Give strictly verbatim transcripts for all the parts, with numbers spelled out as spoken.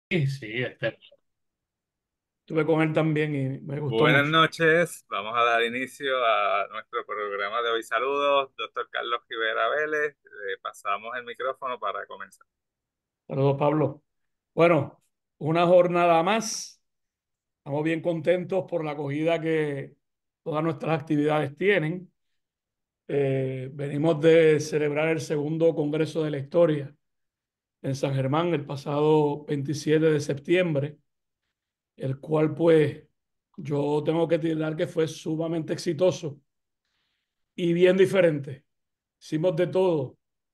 Sí, sí, este, estuve con él también y me gustó Buenas mucho. noches, vamos a dar inicio a nuestro programa de hoy. Saludos, doctor Carlos Rivera Vélez. Le pasamos el micrófono para comenzar. Saludos, Pablo. Bueno, una jornada más. Estamos bien contentos por la acogida que todas nuestras actividades tienen. Eh, venimos de celebrar el segundo Congreso de la Historia en San Germán el pasado veintisiete de septiembre, el cual pues yo tengo que declarar que fue sumamente exitoso y bien diferente. Hicimos de todo.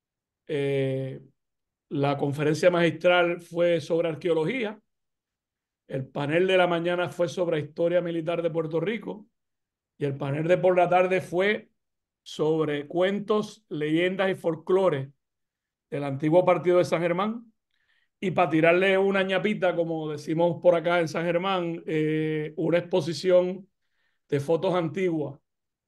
Eh, La conferencia magistral fue sobre arqueología, el panel de la mañana fue sobre historia militar de Puerto Rico y el panel de por la tarde fue sobre cuentos, leyendas y folclore del antiguo partido de San Germán. Y para tirarle una ñapita, como decimos por acá en San Germán, eh, una exposición de fotos antiguas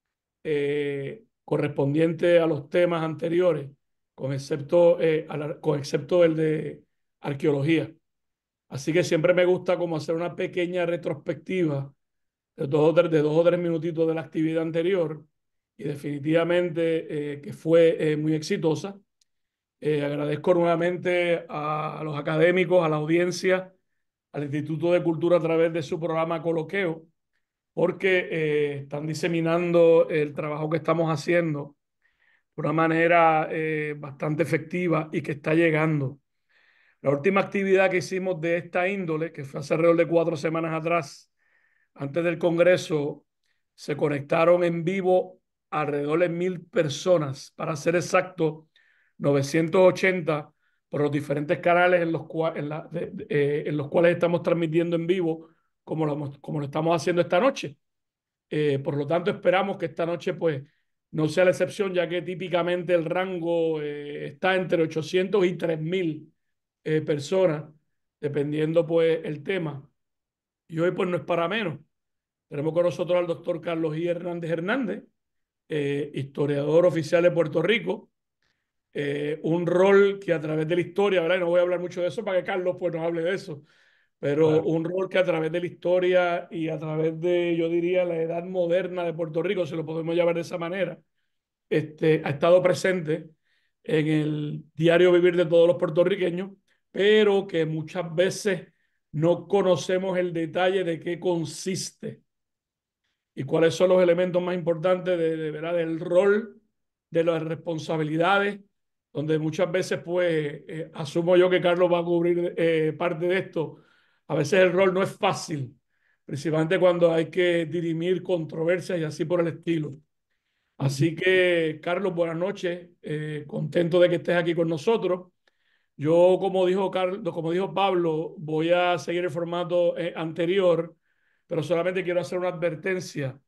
eh, correspondiente a los temas anteriores, con excepto, eh, a la- con excepto el de arqueología. Así que siempre me gusta como hacer una pequeña retrospectiva de dos o tres, de dos o tres minutitos de la actividad anterior y definitivamente eh, que fue eh, muy exitosa. Eh, agradezco nuevamente a, a los académicos, a la audiencia, al Instituto de Cultura a través de su programa Coloqueo, porque eh, están diseminando el trabajo que estamos haciendo de una manera eh, bastante efectiva y que está llegando. La última actividad que hicimos de esta índole, que fue hace alrededor de cuatro semanas atrás, antes del Congreso, se conectaron en vivo alrededor de mil personas, para ser exacto, novecientos ochenta por los diferentes canales en los, cua- en la- de- de- eh, en los cuales estamos transmitiendo en vivo, como lo, como lo estamos haciendo esta noche. Eh, por lo tanto, esperamos que esta noche pues, no sea la excepción, ya que típicamente el rango eh, está entre ochocientos y tres mil eh, personas, dependiendo pues el tema. Y hoy pues no es para menos. Tenemos con nosotros al doctor Carlos I. Hernández Hernández, eh, historiador oficial de Puerto Rico, eh, un rol que a través de la historia, ¿verdad? Y no voy a hablar mucho de eso para que Carlos pues nos hable de eso, pero Claro. un rol que a través de la historia y a través de, yo diría, la edad moderna de Puerto Rico, si lo podemos llamar de esa manera, este, ha estado presente en el diario vivir de todos los puertorriqueños, pero que muchas veces no conocemos el detalle de qué consiste y cuáles son los elementos más importantes de, de ¿verdad? Del rol, de las responsabilidades, donde muchas veces, pues, eh, asumo yo que Carlos va a cubrir eh, parte de esto. A veces el rol no es fácil, principalmente cuando hay que dirimir controversias y así por el estilo. Ujú. Así que, Carlos, buenas noches. Eh, contento de que estés aquí con nosotros. Yo, como dijo, Carlos, como dijo Pablo, voy a seguir el formato eh, anterior, pero solamente quiero hacer una advertencia.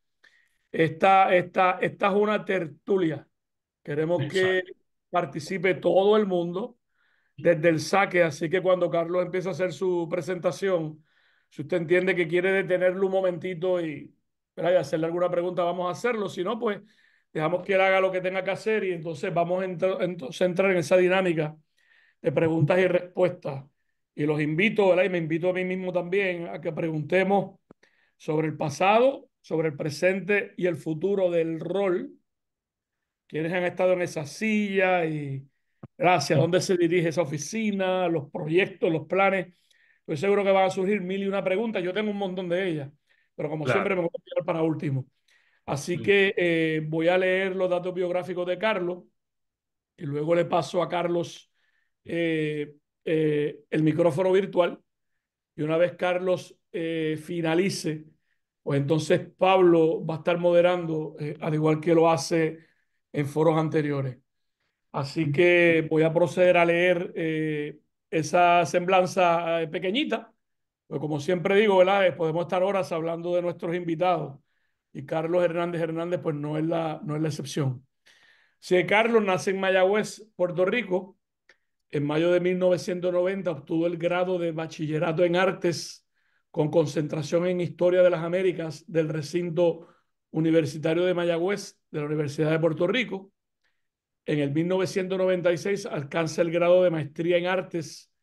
Esta, esta, esta es una tertulia. Queremos que Exacto. participe todo el mundo desde el saque, así que cuando Carlos empiece a hacer su presentación, si usted entiende que quiere detenerlo un momentito y, ¿verdad? y hacerle alguna pregunta, vamos a hacerlo. Si no, pues dejamos que él haga lo que tenga que hacer y entonces vamos a entrar, entonces a entrar en esa dinámica de preguntas y respuestas. Y los invito, ¿verdad? Y me invito a mí mismo también a que preguntemos sobre el pasado, sobre el presente y el futuro del rol, quienes han estado en esa silla y hacia dónde se dirige esa oficina, los proyectos, los planes. Estoy seguro que van a surgir mil y una preguntas. Yo tengo un montón de ellas, pero como siempre Claro. me voy a quedar para último. Así Mm. que eh, voy a leer los datos biográficos de Carlos y luego le paso a Carlos eh, eh, el micrófono virtual. Y una vez Carlos eh, finalice, pues entonces Pablo va a estar moderando, eh, al igual que lo hace en foros anteriores. Así que voy a proceder a leer eh, esa semblanza eh, pequeñita, pues como siempre digo, ¿verdad? Eh, podemos estar horas hablando de nuestros invitados y Carlos Hernández Hernández pues no es la, no es la excepción. Si Carlos nace en Mayagüez, Puerto Rico, en mayo de mil novecientos noventa obtuvo el grado de bachillerato en artes con concentración en historia de las Américas del recinto universitario de Mayagüez de la Universidad de Puerto Rico. En el mil novecientos noventa y seis alcanza el grado de maestría en artes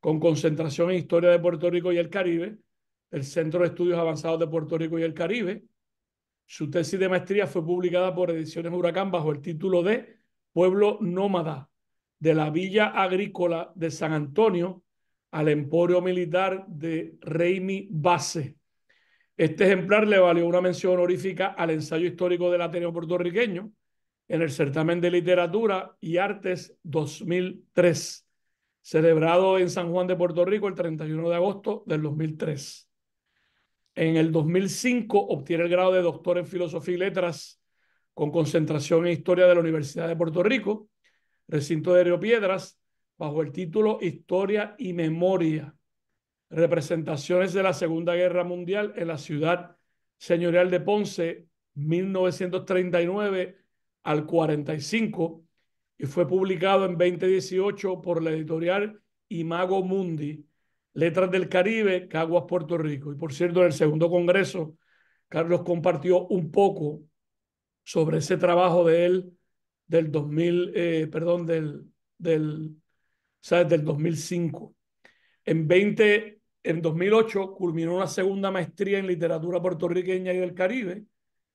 con concentración en Historia de Puerto Rico y el Caribe, del Centro de Estudios Avanzados de Puerto Rico y el Caribe. Su tesis de maestría fue publicada por Ediciones Huracán bajo el título de Pueblo Nómada, de la Villa Agrícola de San Antonio al Emporio Militar de Reimi Base. Este ejemplar le valió una mención honorífica al ensayo histórico del Ateneo puertorriqueño en el Certamen de Literatura y Artes dos mil tres, celebrado en San Juan de Puerto Rico el treinta y uno de agosto del dos mil tres. En el dos mil cinco obtiene el grado de doctor en Filosofía y Letras con concentración en Historia de la Universidad de Puerto Rico, recinto de Río Piedras, bajo el título Historia y Memoria. Representaciones de la Segunda Guerra Mundial en la ciudad señorial de Ponce, mil novecientos treinta y nueve al cuarenta y cinco, y fue publicado en veinte dieciocho por la editorial Imago Mundi, Letras del Caribe, Caguas, Puerto Rico. Y por cierto, en el segundo congreso, Carlos compartió un poco sobre ese trabajo de él del dos mil, eh, perdón, del, del, ¿sabes? Del dos mil cinco. En, veinte, en dos mil ocho culminó una segunda maestría en literatura puertorriqueña y del Caribe.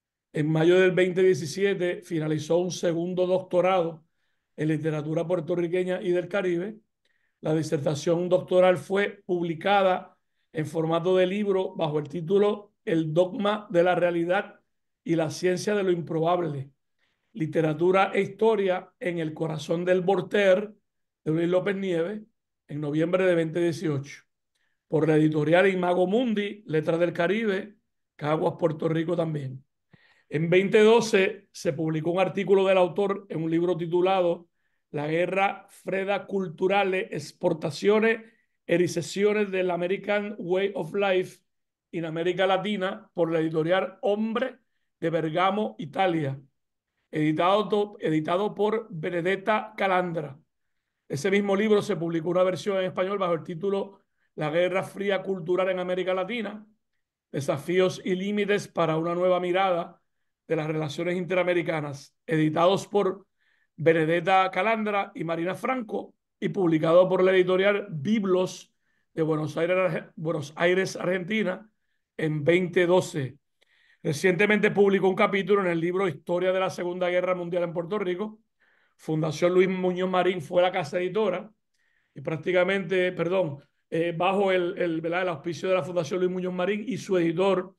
En mayo del veinte diecisiete finalizó un segundo doctorado en literatura puertorriqueña y del Caribe. La disertación doctoral fue publicada en formato de libro bajo el título El dogma de la realidad y la ciencia de lo improbable, literatura e historia en el corazón del Voltaire, de Luis López Nieves, en noviembre de veinte dieciocho, por la editorial Imago Mundi, Letras del Caribe, Caguas, Puerto Rico también. En veinte doce se publicó un artículo del autor en un libro titulado La guerra freda culturale, exportaciones e ricesiones del American Way of Life en América Latina, por la editorial Hombre de Bergamo, Italia, editado, editado por Benedetta Calandra. Ese mismo libro se publicó una versión en español bajo el título La Guerra Fría Cultural en América Latina, desafíos y límites para una nueva mirada de las relaciones interamericanas, editados por Benedetta Calandra y Marina Franco y publicado por la editorial Biblos de Buenos Aires, Buenos Aires, Argentina, en veinte doce. Recientemente publicó un capítulo en el libro Historia de la Segunda Guerra Mundial en Puerto Rico. Fundación Luis Muñoz Marín fue la casa editora y prácticamente, perdón, eh, bajo el, el, ¿verdad? el auspicio de la Fundación Luis Muñoz Marín, y su editor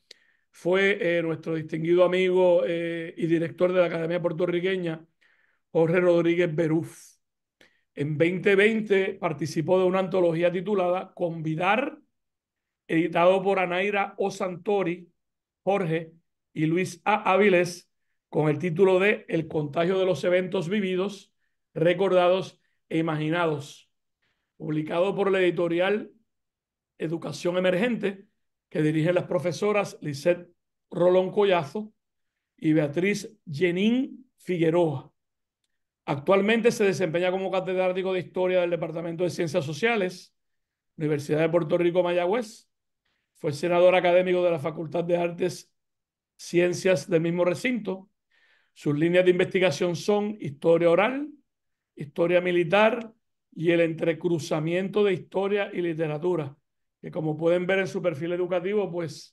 fue eh, nuestro distinguido amigo eh, y director de la Academia Puertorriqueña, Jorge Rodríguez Beruf. En veinte veinte participó de una antología titulada Convidar, editado por Anaira O. Santori, Jorge y Luis A. Áviles, con el título de El contagio de los eventos vividos, recordados e imaginados, publicado por la editorial Educación Emergente, que dirigen las profesoras Lisette Rolón Collazo y Beatriz Jenín Figueroa. Actualmente se desempeña como catedrático de Historia del Departamento de Ciencias Sociales, Universidad de Puerto Rico, Mayagüez. Fue senador académico de la Facultad de Artes, Ciencias del mismo recinto. Sus líneas de investigación son historia oral, historia militar y el entrecruzamiento de historia y literatura, que como pueden ver en su perfil educativo, pues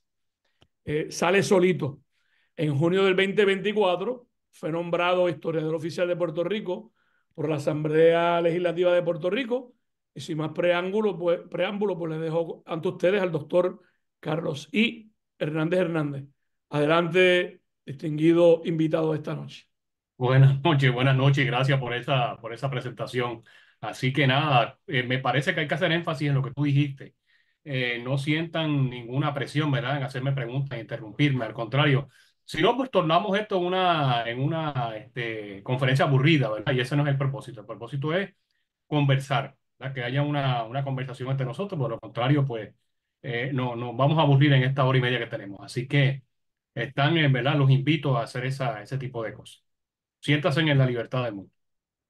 eh, sale solito. En junio del veinte veinticuatro fue nombrado historiador oficial de Puerto Rico por la Asamblea Legislativa de Puerto Rico. Y sin más preámbulo, pues, preámbulo, pues les dejo ante ustedes al doctor Carlos I. Hernández Hernández. Adelante, distinguido invitado esta noche. Buenas noches, buenas noches, gracias por esa, por esa presentación. Así que nada, eh, me parece que hay que hacer énfasis en lo que tú dijiste. Eh, no sientan ninguna presión, ¿verdad?, en hacerme preguntas, en interrumpirme, al contrario. Si no, pues tornamos esto en una, en una este, conferencia aburrida, ¿verdad? Y ese no es el propósito. El propósito es conversar, ¿verdad? Que haya una, una conversación entre nosotros. Por lo contrario, pues eh, no, nos vamos a aburrir en esta hora y media que tenemos. Así que están, en verdad, los invito a hacer esa, ese tipo de cosas. Siéntase en la libertad del mundo.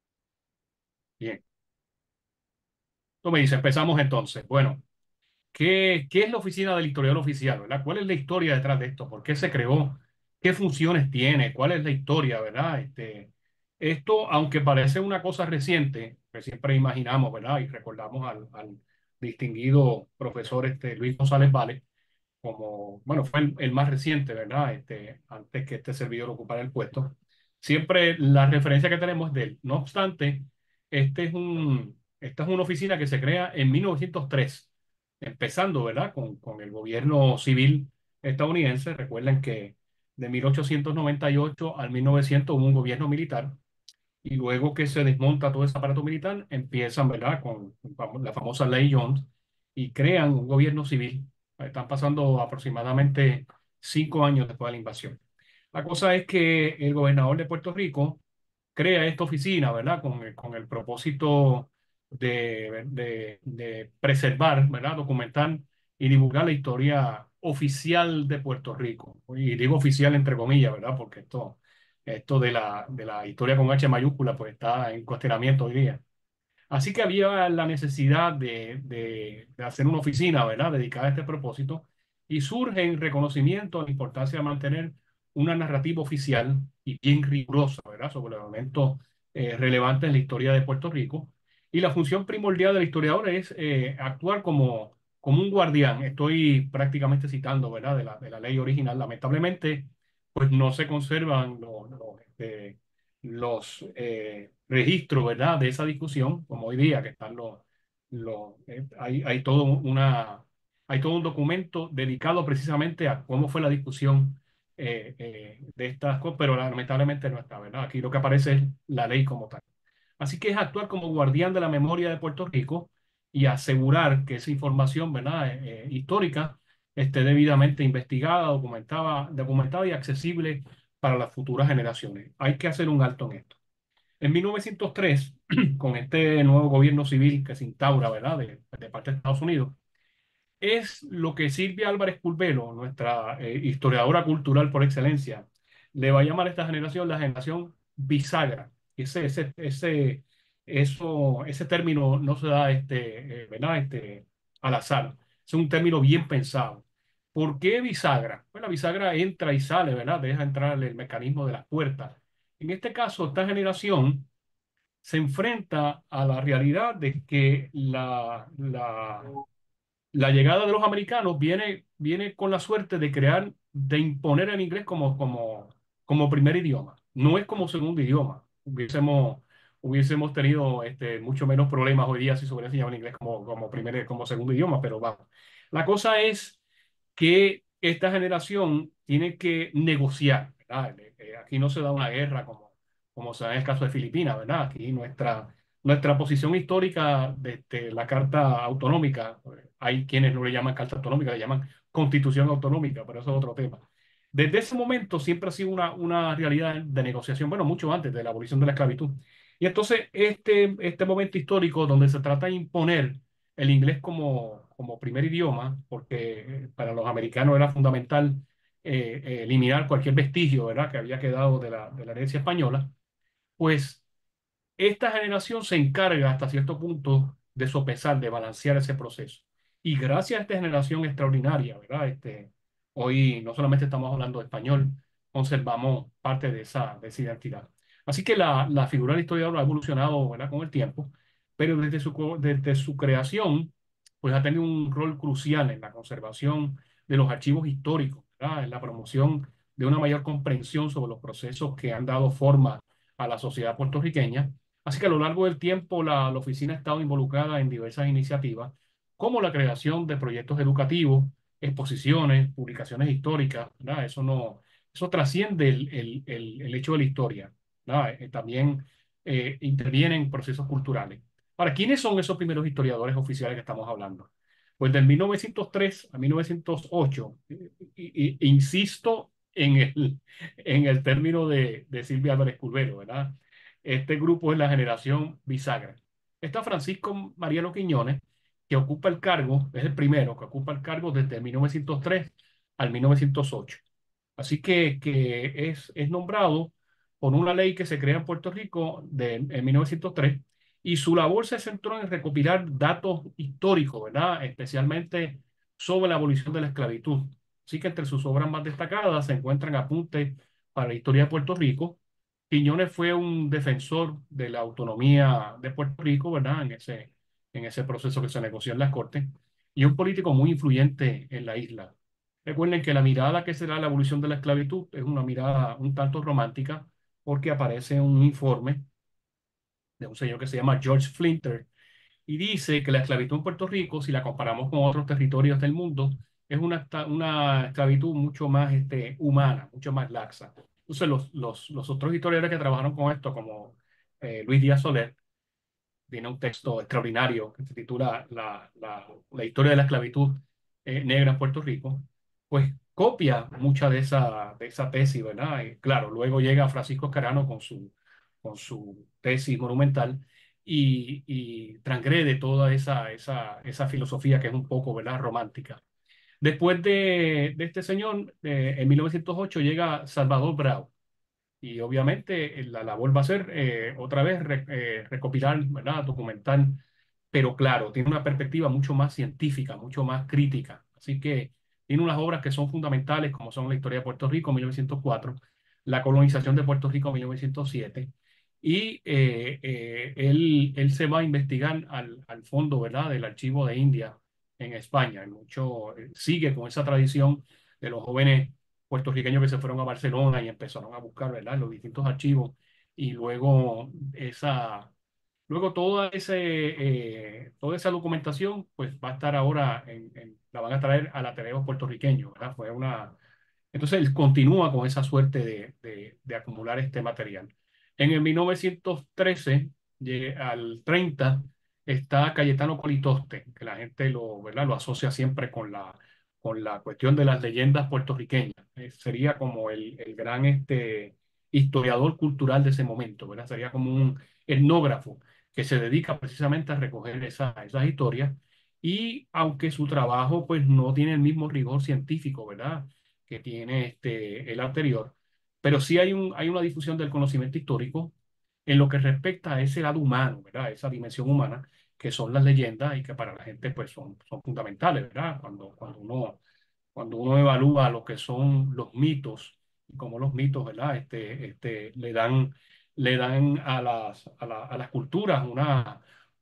Bien. Tú me dices, empezamos entonces. Bueno, ¿qué, qué es la Oficina del Historiador Oficial, ¿verdad? ¿Cuál es la historia detrás de esto? ¿Por qué se creó? ¿Qué funciones tiene? ¿Cuál es la historia, ¿verdad? Este, esto, aunque parece una cosa reciente, que siempre imaginamos, ¿verdad? Y recordamos al, al, distinguido profesor este, Luis González Vale, como, bueno, fue el, el más reciente, ¿verdad? Este, antes que este servidor ocupara el puesto. Siempre la referencia que tenemos es de él. No obstante, este es un, esta es una oficina que se crea en mil novecientos tres, empezando, ¿verdad? Con, con el gobierno civil estadounidense. Recuerden que de mil ochocientos noventa y ocho al mil novecientos hubo un gobierno militar y luego que se desmonta todo ese aparato militar, empiezan, ¿verdad? Con la famosa Ley Jones y crean un gobierno civil. Están pasando aproximadamente cinco años después de la invasión. La cosa es que el gobernador de Puerto Rico crea esta oficina, ¿verdad? Con, el- con el propósito de, de, de preservar, ¿verdad? Documentar y divulgar la historia oficial de Puerto Rico. Y digo oficial entre comillas, ¿verdad? Porque esto, esto de la, de la historia con H mayúscula, pues está en cuestionamiento hoy día. Así que había la necesidad de, de- de hacer una oficina, ¿verdad?, dedicada a este propósito, y surge en reconocimiento a la importancia de mantener una narrativa oficial y bien rigurosa, ¿verdad?, sobre los elementos eh, relevantes en la historia de Puerto Rico. Y la función primordial del historiador es eh, actuar como, como un guardián. Estoy prácticamente citando, ¿verdad?, de la, de la ley original. Lamentablemente, pues no se conservan los, los, este, los eh, registros, ¿verdad?, de esa discusión, como hoy día que están los, los eh, hay, hay todo una, hay todo un documento dedicado precisamente a cómo fue la discusión eh, eh, de estas cosas, pero lamentablemente no está, ¿verdad? Aquí lo que aparece es la ley como tal. Así que es actuar como guardián de la memoria de Puerto Rico y asegurar que esa información, ¿verdad?, eh, eh, histórica esté debidamente investigada, documentada, documentada y accesible para las futuras generaciones. Hay que hacer un alto en esto. En mil novecientos tres, con este nuevo gobierno civil que se instaura, ¿verdad?, de, de parte de Estados Unidos, es lo que Silvia Álvarez Curvelo, nuestra eh, historiadora cultural por excelencia, le va a llamar a esta generación la generación bisagra. Ese, ese, ese, eso, ese término no se da este, eh, ¿verdad?, este, al azar. Es un término bien pensado. ¿Por qué bisagra? Pues la bisagra entra y sale, ¿verdad? Deja entrar el mecanismo de las puertas. En este caso, esta generación se enfrenta a la realidad de que la, la la llegada de los americanos viene, viene con la suerte de crear, de imponer el inglés como, como, como primer idioma. No es como segundo idioma. Hubiésemos, hubiésemos tenido este, mucho menos problemas hoy día si se hubiera enseñado el inglés como, como, primer, como segundo idioma, pero vamos. La cosa es que esta generación tiene que negociar, ¿verdad? Eh, eh, Aquí no se da una guerra como, como se da en el caso de Filipinas, ¿verdad? Aquí nuestra, nuestra posición histórica desde la Carta Autonómica, eh, hay quienes no le llaman Carta Autonómica, le llaman Constitución Autonómica, pero eso es otro tema. Desde ese momento siempre ha sido una, una realidad de negociación, bueno, mucho antes de la abolición de la esclavitud. Y entonces este, este momento histórico donde se trata de imponer el inglés como, como primer idioma, porque eh, para los americanos era fundamental eh, eh, eliminar cualquier vestigio, ¿verdad?, que había quedado de la, de la herencia española, pues esta generación se encarga hasta cierto punto de sopesar, de balancear ese proceso. Y gracias a esta generación extraordinaria, ¿verdad? Este, hoy no solamente estamos hablando de español, conservamos parte de esa, de esa identidad. Así que la, la figura del historiador ha evolucionado, ¿verdad?, con el tiempo, pero desde su, co- desde su creación, pues ha tenido un rol crucial en la conservación de los archivos históricos, ¿verdad?, en la promoción de una mayor comprensión sobre los procesos que han dado forma a la sociedad puertorriqueña. Así que a lo largo del tiempo la, la oficina ha estado involucrada en diversas iniciativas, como la creación de proyectos educativos, exposiciones, publicaciones históricas, ¿verdad? Eso no, eso trasciende el, el, el, el hecho de la historia, ¿verdad? Eh, también eh, interviene en procesos culturales. Ahora, ¿quiénes son esos primeros historiadores oficiales que estamos hablando? Pues del mil novecientos tres a mil novecientos ocho, y, y- insisto en el, en el término de, de Silvia Álvarez Curvelo, ¿verdad? Este grupo es la generación bisagra. Está Francisco Mariano Quiñones, que ocupa el cargo, es el primero que ocupa el cargo desde mil novecientos tres al mil novecientos ocho. Así que, que es, es nombrado por una ley que se crea en Puerto Rico de, en mil novecientos tres y su labor se centró en recopilar datos históricos, ¿verdad? Especialmente sobre la abolición de la esclavitud. Así que entre sus obras más destacadas se encuentran apuntes para la historia de Puerto Rico. Quiñones fue un defensor de la autonomía de Puerto Rico, ¿verdad? En ese, en ese proceso que se negoció en las Cortes, y un político muy influyente en la isla. Recuerden que la mirada que será la abolición de la esclavitud es una mirada un tanto romántica, porque aparece un informe de un señor que se llama George Flinter, y dice que la esclavitud en Puerto Rico, si la comparamos con otros territorios del mundo, es una, esta- una esclavitud mucho más este, humana, mucho más laxa. Entonces, los, los, los otros historiadores que trabajaron con esto, como eh, Luis Díaz Soler, tiene un texto extraordinario que se titula La, la, la historia de la esclavitud eh, negra en Puerto Rico, pues copia mucha de esa, de esa tesis, ¿verdad? Y claro, luego llega Francisco Carano con su, con su tesis monumental y, y transgrede toda esa, esa, esa filosofía que es un poco, ¿verdad?, romántica. Después de, de este señor, eh, en mil novecientos ocho llega Salvador Brau, y obviamente eh, la labor va a ser eh, otra vez re- eh, recopilar, ¿verdad? Documentar, pero claro, tiene una perspectiva mucho más científica, mucho más crítica. Así que tiene unas obras que son fundamentales, como son la historia de Puerto Rico, mil novecientos cuatro, la colonización de Puerto Rico, mil novecientos siete, y eh, eh, él, él se va a investigar al, al fondo, ¿verdad?, del Archivo de India en España. Y mucho, eh, sigue con esa tradición de los jóvenes puertorriqueños que se fueron a Barcelona y empezaron a buscar, ¿verdad?, los distintos archivos, y luego esa, luego toda ese, eh, toda esa documentación pues va a estar ahora en, en- la van a traer al Ateneo puertorriqueño, ¿verdad? Fue una, entonces él continúa con esa suerte de, de- de acumular este material. En el mil novecientos trece llegue- al treinta está Cayetano Colitoste, que la gente lo, ¿verdad?, lo asocia siempre con la, con la cuestión de las leyendas puertorriqueñas. Eh, sería como el, el gran este, historiador cultural de ese momento, ¿verdad? Sería como un etnógrafo que se dedica precisamente a recoger esa- esas historias. Y aunque su trabajo pues no tiene el mismo rigor científico, ¿verdad?, que tiene este, el anterior, pero sí hay, un, hay una difusión del conocimiento histórico en lo que respecta a ese lado humano, ¿verdad? Esa dimensión humana que son las leyendas y que para la gente pues son, son fundamentales, ¿verdad? Cuando, cuando uno, cuando uno evalúa lo que son los mitos y cómo los mitos, ¿verdad? Este, este, le dan, le dan a las, a la- a las culturas una,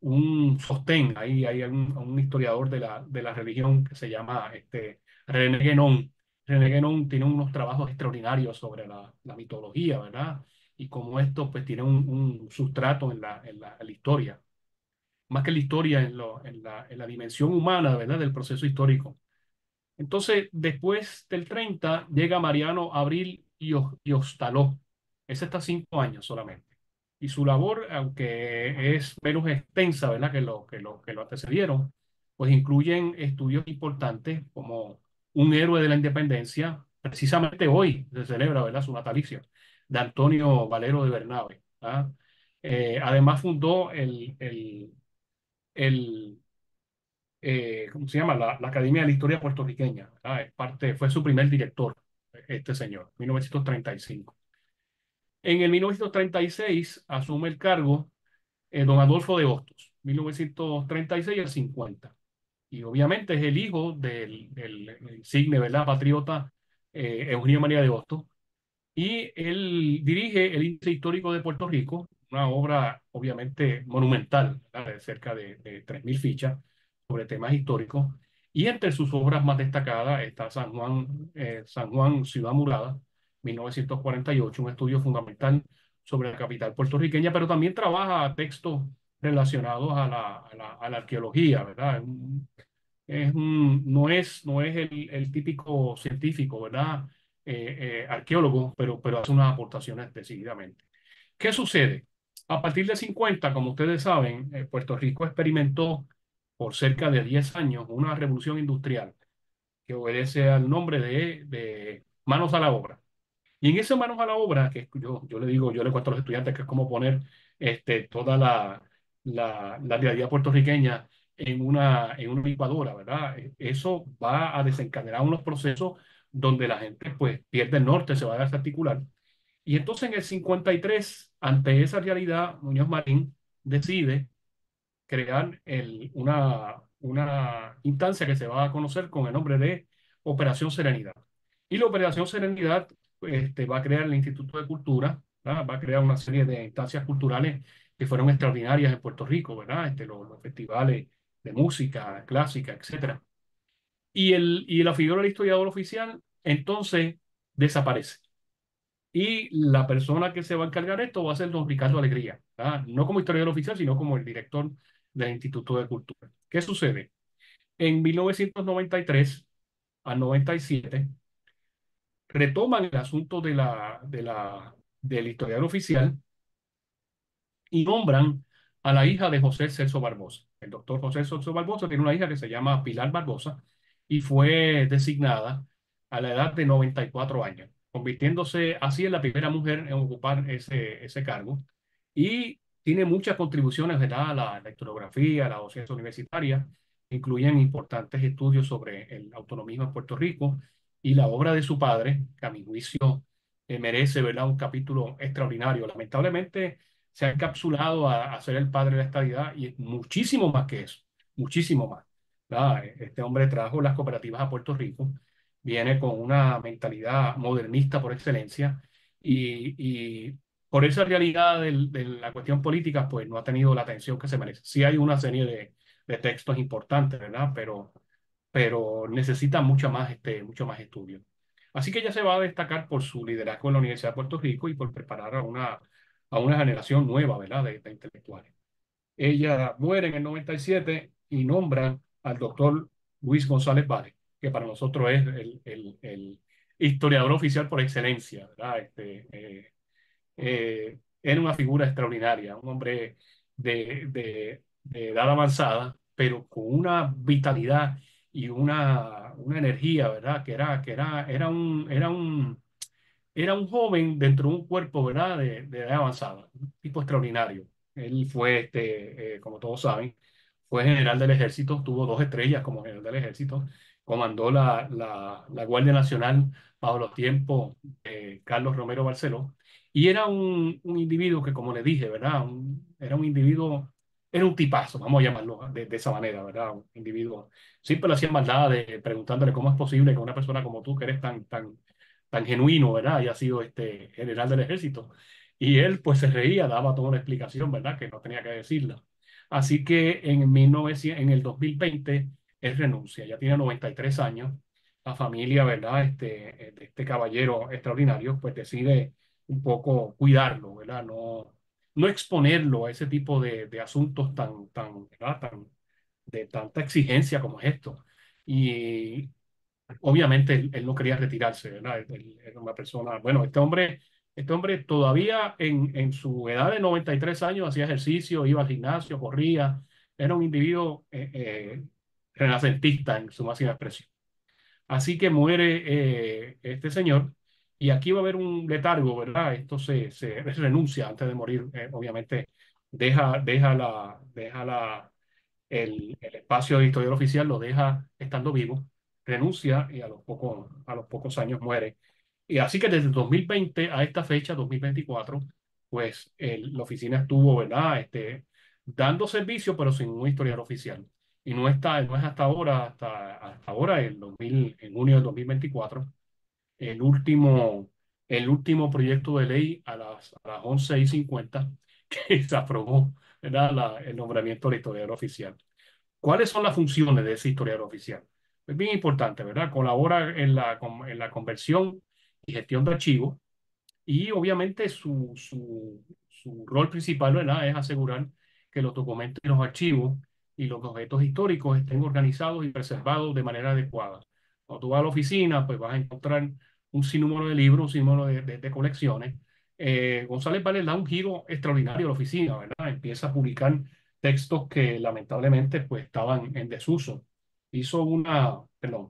un sostén. Ahí hay un, un historiador de la, de la religión que se llama este, René Guénon. René Guénon tiene unos trabajos extraordinarios sobre la, la mitología, ¿verdad? Y cómo esto pues tiene un, un sustrato en la, en la, en la historia, más que la historia en, lo, en, la, en la dimensión humana, ¿verdad?, del proceso histórico. Entonces, después del treinta llega Mariano Abril y, Os- y Ostaló. Ese está cinco años solamente. Y su labor, aunque es menos extensa, ¿verdad?, que lo que lo, que lo antecedieron, pues incluyen estudios importantes como un héroe de la independencia. Precisamente hoy se celebra, ¿verdad?, su natalicio, de Antonio Valero de Bernabe. ¿Ah? Eh, además fundó el, el, el eh, ¿cómo se llama? La, la Academia de la Historia Puertorriqueña, ¿verdad? Es parte, fue su primer director, este señor, mil novecientos treinta y cinco. En el mil novecientos treinta y seis asume el cargo eh, don Adolfo de Hostos, mil novecientos treinta y seis al cincuenta. Y obviamente es el hijo del, del insigne, ¿verdad?, patriota eh, Eugenio María de Hostos, y él dirige el Índice Histórico de Puerto Rico, una obra obviamente monumental, ¿verdad?, de cerca de, de tres mil fichas sobre temas históricos. Y entre sus obras más destacadas está San Juan, eh, San Juan Ciudad Murada, mil novecientos cuarenta y ocho, un estudio fundamental sobre la capital puertorriqueña, pero también trabaja textos relacionados a la, a la, a la arqueología, ¿verdad? Un- es un- no es, no es el, el típico científico, ¿verdad? Eh, eh, arqueólogo, pero, pero hace unas aportaciones decididamente. ¿Qué sucede? A partir de cincuenta, como ustedes saben, eh, Puerto Rico experimentó por cerca de diez años una revolución industrial que obedece al nombre de, de manos a la obra. Y en ese manos a la obra, que yo, yo le digo, yo le cuento a los estudiantes que es como poner este, toda la, la, la realidad puertorriqueña en una, en una licuadora, ¿verdad? E- Eso va a desencadenar unos procesos donde la gente pues pierde el norte, se va a desarticular. Y entonces en el cincuenta y tres, ante esa realidad, Muñoz Marín decide crear el, una, una instancia que se va a conocer con el nombre de Operación Serenidad. Y la Operación Serenidad este, va a crear el Instituto de Cultura, ¿verdad? Va a crear una serie de instancias culturales que fueron extraordinarias en Puerto Rico, ¿verdad? Este, los, los festivales de música clásica, etcétera. Y, el, y la figura del historiador oficial entonces desaparece. Y la persona que se va a encargar de esto va a ser don Ricardo Alegría, ¿verdad? No como historiador oficial, sino como el director del Instituto de Cultura. ¿Qué sucede? En mil novecientos noventa y tres a noventa y siete retoman el asunto de la, de la, del historiador oficial y nombran a la hija de José Celso Barbosa. El doctor José Celso Barbosa tiene una hija que se llama Pilar Barbosa y fue designada a la edad de noventa y cuatro años, convirtiéndose así en la primera mujer en ocupar ese, ese cargo. Y tiene muchas contribuciones, ¿verdad? A la, la historiografía, a la docencia universitaria, incluyen importantes estudios sobre el autonomismo en Puerto Rico y la obra de su padre, que a mi juicio eh, merece, ¿verdad? Un capítulo extraordinario. Lamentablemente se ha encapsulado a, a ser el padre de la estadidad y es muchísimo más que eso, muchísimo más. ¿Verdad? Este hombre trajo las cooperativas a Puerto Rico, viene con una mentalidad modernista por excelencia y, y por esa realidad del- de la cuestión política, pues no ha tenido la atención que se merece. Sí hay una serie de, de textos importantes, ¿verdad? Pero, pero necesita mucho más, este, mucho más estudio. Así que ella se va a destacar por su liderazgo en la Universidad de Puerto Rico y por preparar a una, a una generación nueva, ¿verdad? De, de intelectuales. Ella muere en el noventa y siete y nombran al doctor Luis González Vázquez, que para nosotros es el, el- el historiador oficial por excelencia, ¿verdad? Este, eh, eh, era una figura extraordinaria, un hombre de, de- de edad avanzada, pero con una vitalidad y una, una energía, ¿verdad? Que era, que era, era un, era un, era un joven dentro de un cuerpo, ¿verdad? De, de edad avanzada, un tipo extraordinario. Él fue, este, eh, como todos saben, fue general del ejército, tuvo dos estrellas como general del ejército, comandó la, la, la Guardia Nacional bajo los tiempos de Carlos Romero Barceló, y era un, un individuo que, como le dije, ¿verdad? Un- era un individuo, era un tipazo, vamos a llamarlo de, de esa manera, ¿verdad? Un individuo, siempre le hacían maldades, preguntándole cómo es posible que una persona como tú, que eres tan, tan tan genuino, ¿verdad? Haya sido este general del ejército. Y él pues se reía, daba toda una explicación, ¿verdad? Que no tenía que decirla. Así que en mil novecientos, en el dos mil veinte, él renuncia, ya tiene noventa y tres años. La familia, ¿verdad? Este, de este caballero extraordinario, pues decide un poco cuidarlo, ¿verdad? No, no exponerlo a ese tipo de, de asuntos tan, tan, ¿verdad? Tan, de tanta exigencia como es esto. Y obviamente él, él no quería retirarse, ¿verdad? Él, él era una persona, bueno, este hombre, este hombre todavía en, en su edad de noventa y tres años hacía ejercicio, iba al gimnasio, corría, era un individuo eh, eh, renacentista en su máxima expresión. Así que muere eh, este señor y aquí va a haber un letargo, ¿verdad? Esto se, se renuncia antes de morir, eh, obviamente deja, deja la, deja la, el, el espacio de historiador oficial lo deja estando vivo, renuncia y a los pocos, a los pocos años muere. Y así que desde el dos mil veinte a esta fecha, dos mil veinticuatro, pues el- la oficina estuvo, ¿verdad? Este, dando servicio, pero sin un historiador oficial. Y no, está, no es hasta ahora, hasta, hasta ahora, el dos mil, en junio del dos mil veinticuatro, el último, el último proyecto de ley a las, a las once y cincuenta que se aprobó, ¿verdad? La- el nombramiento del historiador oficial. ¿Cuáles son las funciones de ese historiador oficial? Es bien importante, ¿verdad? Colabora en la, con- en la conversión y gestión de archivos y obviamente su, su, su rol principal, ¿verdad? Es asegurar que los documentos y los archivos y los objetos históricos estén organizados y preservados de manera adecuada. Cuando tú vas a la oficina, pues vas a encontrar un sinnúmero de libros, un sinnúmero de, de- de colecciones. Eh, González Vélez da un giro extraordinario a la oficina, ¿verdad? Empieza a publicar textos que lamentablemente pues estaban en desuso. Hizo una, perdón,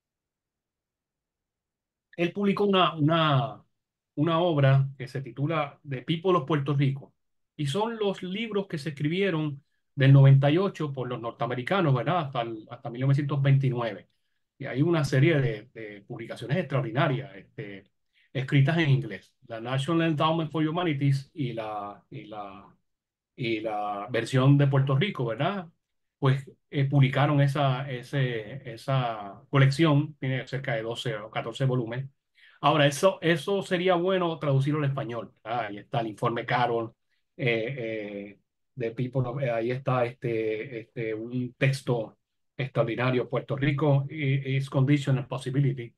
él publicó una, una, una obra que se titula The People of Puerto Rico. Y son los libros que se escribieron del noventa y ocho por los norteamericanos, ¿verdad? Hasta, el- hasta mil novecientos veintinueve. Y hay una serie de, de publicaciones extraordinarias, este, escritas en inglés. La National Endowment for Humanities y la, y la y la versión de Puerto Rico, ¿verdad? Pues eh, publicaron esa, ese, esa colección, tiene cerca de doce o catorce volúmenes. Ahora, eso, eso sería bueno traducirlo al español. ¿Verdad? Ahí está el informe Carol, eh, eh, de People of- eh, ahí está este, este, un texto extraordinario, Puerto Rico eh, is Conditional Possibility,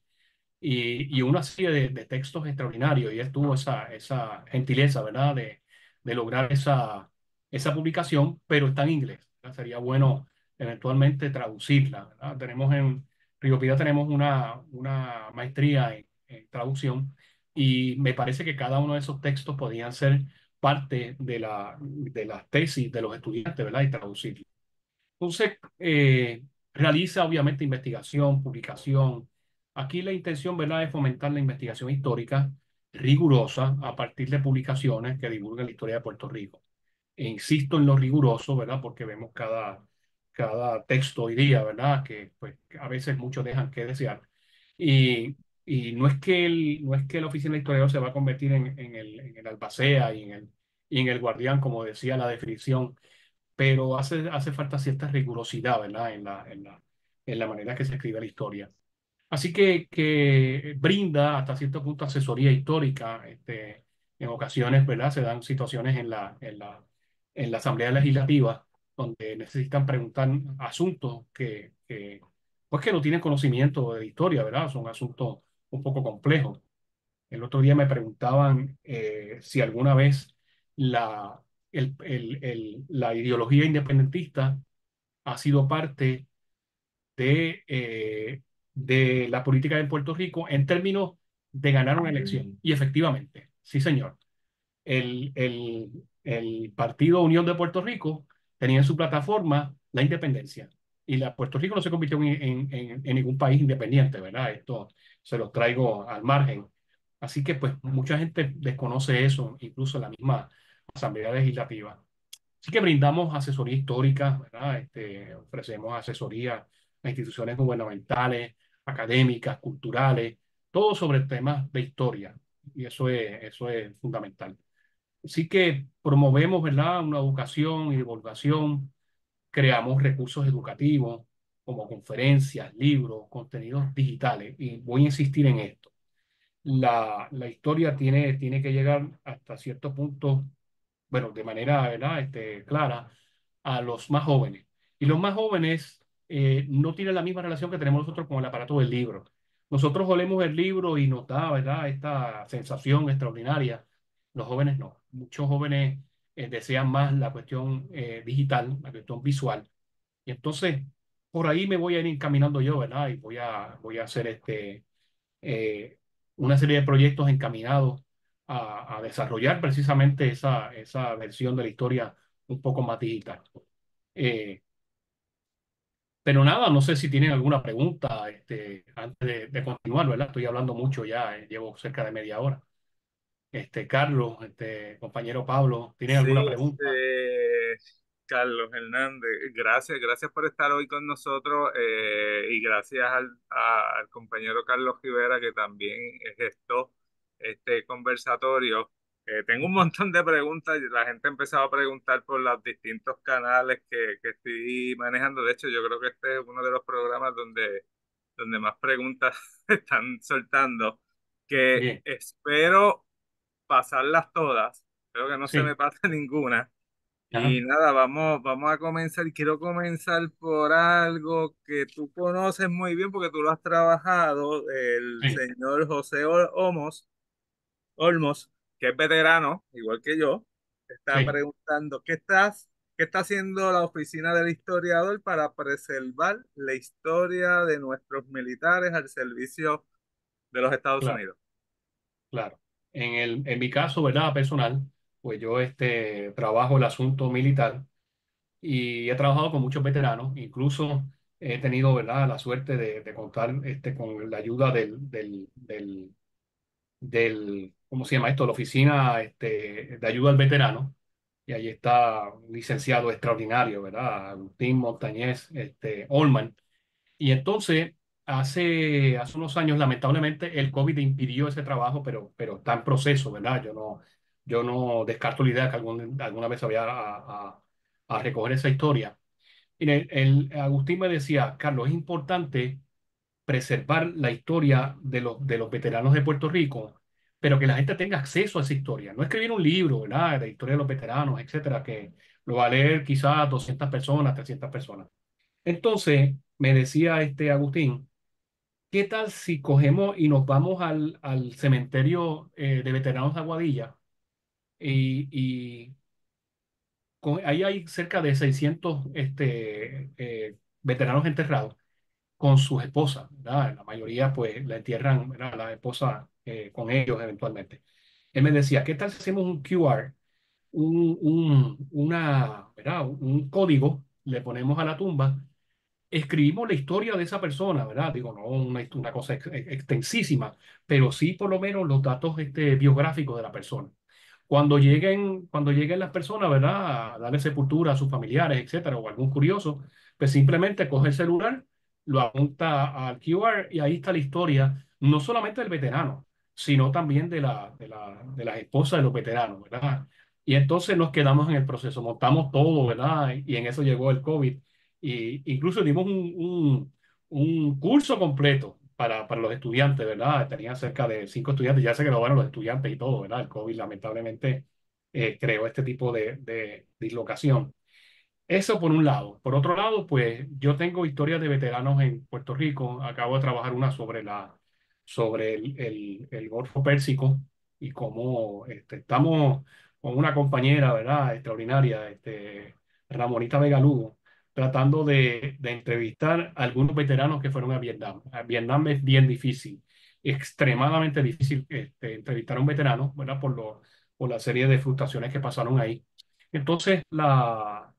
y, y una serie de, de textos extraordinarios, y él tuvo esa, esa gentileza, ¿verdad?, de, de lograr esa, esa publicación, pero está en inglés, ¿verdad? Sería bueno eventualmente traducirla, ¿verdad? Tenemos en Río Piedra tenemos una, una maestría en, en traducción, y me parece que cada uno de esos textos podían ser parte de la, de las tesis de los estudiantes, ¿verdad?, y traducirla. Entonces, eh, realiza obviamente investigación, publicación. Aquí la intención, ¿verdad?, es fomentar la investigación histórica rigurosa a partir de publicaciones que divulguen la historia de Puerto Rico. E insisto en lo riguroso, ¿verdad?, porque vemos cada, cada texto hoy día, ¿verdad?, que pues, a veces muchos dejan que desear. Y, y no es que el, no es que la oficina de historiador se va a convertir en, en el, en el albacea y en el, y en el guardián, como decía la definición, pero hace, hace falta cierta rigurosidad, ¿verdad?, en la, en la, en la manera que se escribe la historia. Así que, que brinda hasta cierto punto asesoría histórica. Este, en ocasiones, ¿verdad?, se dan situaciones en la, en la, en la Asamblea Legislativa donde necesitan preguntar asuntos que, que, pues que no tienen conocimiento de historia, ¿verdad? Son asuntos un poco complejos. El otro día me preguntaban eh, si alguna vez la, el- el- el- la ideología independentista ha sido parte de, eh, de la política en Puerto Rico en términos de ganar una elección. Y efectivamente, sí, señor. El, el, el Partido Unión de Puerto Rico tenía en su plataforma la independencia. Y la, Puerto Rico no se convirtió en, en, en- en ningún país independiente, ¿verdad? Esto se los traigo al margen. Así que pues mucha gente desconoce eso, incluso la misma Asamblea Legislativa. Así que brindamos asesoría histórica, ¿verdad? Este, ofrecemos asesoría a instituciones gubernamentales, académicas, culturales, todo sobre temas de historia. Y eso es, eso es fundamental. Así que promovemos, ¿verdad?, una educación y divulgación, creamos recursos educativos como conferencias, libros, contenidos digitales. Y voy a insistir en esto. La, la historia tiene, tiene que llegar hasta cierto punto, bueno, de manera, ¿verdad?, este, clara, a los más jóvenes. Y los más jóvenes eh, no tienen la misma relación que tenemos nosotros con el aparato del libro. Nosotros olemos el libro y nos da, ¿verdad?, esta sensación extraordinaria. Los jóvenes no. Muchos jóvenes eh, desean más la cuestión eh, digital, la cuestión visual. Y entonces, por ahí me voy a ir encaminando yo, ¿verdad? Y voy a, voy a hacer este eh, una serie de proyectos encaminados a, a desarrollar precisamente esa, esa versión de la historia un poco más digital. Eh, pero nada, no sé si tienen alguna pregunta este, antes de, de continuar, ¿verdad? Estoy hablando mucho ya, eh, llevo cerca de media hora. Este, Carlos, este, compañero Pablo, ¿tienen Sí, alguna pregunta? este, Carlos Hernández, gracias, gracias por estar hoy con nosotros eh, y gracias al, a- al compañero Carlos Rivera que también gestó este conversatorio. Eh, tengo un montón de preguntas, la gente ha empezado a preguntar por los distintos canales que, que estoy manejando. De hecho, yo creo que este es uno de los programas donde, donde más preguntas están soltando, que Bien, espero pasarlas todas. Espero que no se me sí. pase ninguna. Ajá, Y nada, vamos, vamos a comenzar. Y quiero comenzar por algo que tú conoces muy bien porque tú lo has trabajado, el sí, señor José Ol- Olmos, Olmos, que es veterano, igual que yo, está sí, preguntando, ¿qué estás, qué está haciendo la oficina del historiador para preservar la historia de nuestros militares al servicio de los Estados claro, Unidos? claro. En el, en mi caso, ¿verdad? Personal, pues yo este, trabajo el asunto militar y he trabajado con muchos veteranos, incluso he tenido, ¿verdad?, la suerte de, de contar este, con la ayuda del, del, del, del, ¿cómo se llama esto? La oficina este, de ayuda al veterano. Y ahí está un licenciado extraordinario, ¿verdad? Agustín Montañez, este, Olman. Y entonces, hace, hace unos años, lamentablemente, el COVID impidió ese trabajo, pero, pero está en proceso, ¿verdad? Yo no, yo no descarto la idea que algún, alguna vez vaya a, a, a recoger esa historia. Y el, el- Agustín me decía, Carlos, es importante preservar la historia de los, de los veteranos de Puerto Rico, pero que la gente tenga acceso a esa historia. No escribir un libro, ¿verdad? De historia de los veteranos, etcétera, que lo va a leer quizás doscientas personas, trescientas personas. Entonces, me decía este Agustín, ¿qué tal si cogemos y nos vamos al, al cementerio eh, de veteranos de Aguadilla? Y, y con- ahí hay cerca de seiscientos este, eh, veteranos enterrados con sus esposas, ¿verdad? La mayoría pues la entierran, ¿verdad? La esposa eh, con ellos eventualmente. Él me decía, ¿qué tal si hacemos un Q R, un, un, una, ¿verdad? Un código, le ponemos a la tumba, escribimos la historia de esa persona, ¿verdad? Digo, no una, una cosa ex- ex- extensísima, pero sí por lo menos los datos este, biográficos de la persona. Cuando lleguen, cuando lleguen las personas, ¿verdad? A darle sepultura a sus familiares, etcétera, o algún curioso, pues simplemente coge el celular, lo apunta al Q R y ahí está la historia, no solamente del veterano, sino también de la, de la, de las esposas de los veteranos, ¿verdad? Y entonces nos quedamos en el proceso, montamos todo, ¿verdad? Y en eso llegó el COVID. Y incluso dimos un, un, un curso completo para, para los estudiantes, ¿verdad? Tenía cerca de cinco estudiantes, ya se graduaron los estudiantes y todo, ¿verdad? El COVID lamentablemente eh, creó este tipo de, de dislocación. Eso por un lado. Por otro lado, pues yo tengo historias de veteranos en Puerto Rico. Acabo de trabajar una sobre la, sobre el, el, el Golfo Pérsico y cómo este, estamos con una compañera, ¿verdad? Extraordinaria, este, Ramonita Vega Lugo, tratando de, de entrevistar a algunos veteranos que fueron a Vietnam. A Vietnam es bien difícil, extremadamente difícil este, entrevistar a un veterano, ¿verdad? Por, lo, por la serie de frustraciones que pasaron ahí. Entonces, la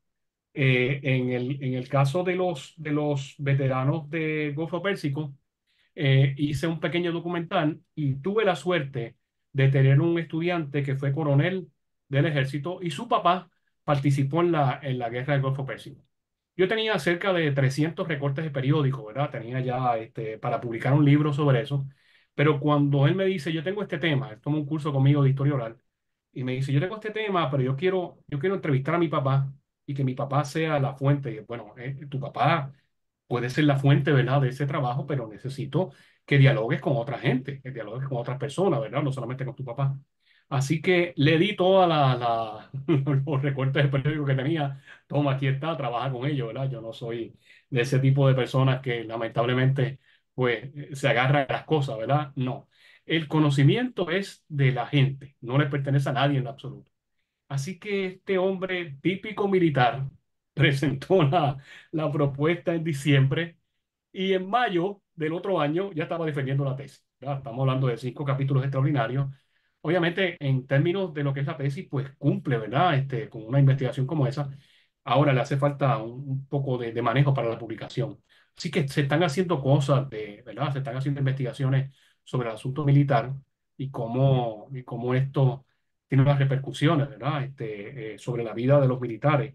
eh, en el, en el caso de los, de los veteranos de Golfo Pérsico, eh, hice un pequeño documental y tuve la suerte de tener un estudiante que fue coronel del ejército y su papá participó en la, en la guerra del Golfo Pérsico. Yo tenía cerca de trescientos recortes de periódicos, ¿verdad? Tenía ya este, para publicar un libro sobre eso. Pero cuando él me dice, yo tengo este tema, él toma un curso conmigo de historia oral, y me dice, yo tengo este tema, pero yo quiero, yo quiero entrevistar a mi papá y que mi papá sea la fuente. Y, bueno, eh, tu papá puede ser la fuente, ¿verdad? De ese trabajo, pero necesito que dialogues con otra gente, que dialogues con otras personas, ¿verdad? No solamente con tu papá. Así que le di todos la, la- los recortes de periódico que tenía. Toma, aquí está, trabaja con ellos, ¿verdad? Yo no soy de ese tipo de personas que lamentablemente, pues, eh, se agarran a las cosas, ¿verdad? No. El conocimiento es de la gente, no le pertenece a nadie en lo absoluto. Así que este hombre típico militar presentó la, la propuesta en diciembre y en mayo del otro año ya estaba defendiendo la tesis, ¿verdad? Estamos hablando de cinco capítulos extraordinarios. Obviamente, en términos de lo que es la tesis, pues cumple, ¿verdad? Este, con una investigación como esa. Ahora le hace falta un, un poco de, de manejo para la publicación. Así que se están haciendo cosas, de, ¿verdad? Se están haciendo investigaciones sobre el asunto militar y cómo, y cómo esto tiene unas repercusiones, ¿verdad? Este, eh, sobre la vida de los militares.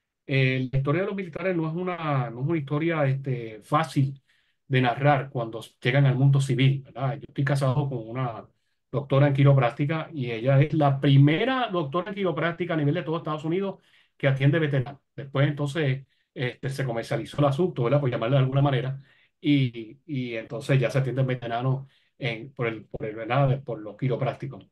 Eh, la historia de los militares no es una, no es una historia este, fácil de narrar cuando llegan al mundo civil, ¿verdad? Yo estoy casado con una doctora en quiropráctica y ella es la primera doctora en quiropráctica a nivel de todo Estados Unidos que atiende veteranos. Después entonces este, se comercializó el asunto, ¿verdad? Por llamarlo de alguna manera, y, y entonces ya se atienden veteranos en, por el, por el, ¿verdad? Por los quiroprácticos.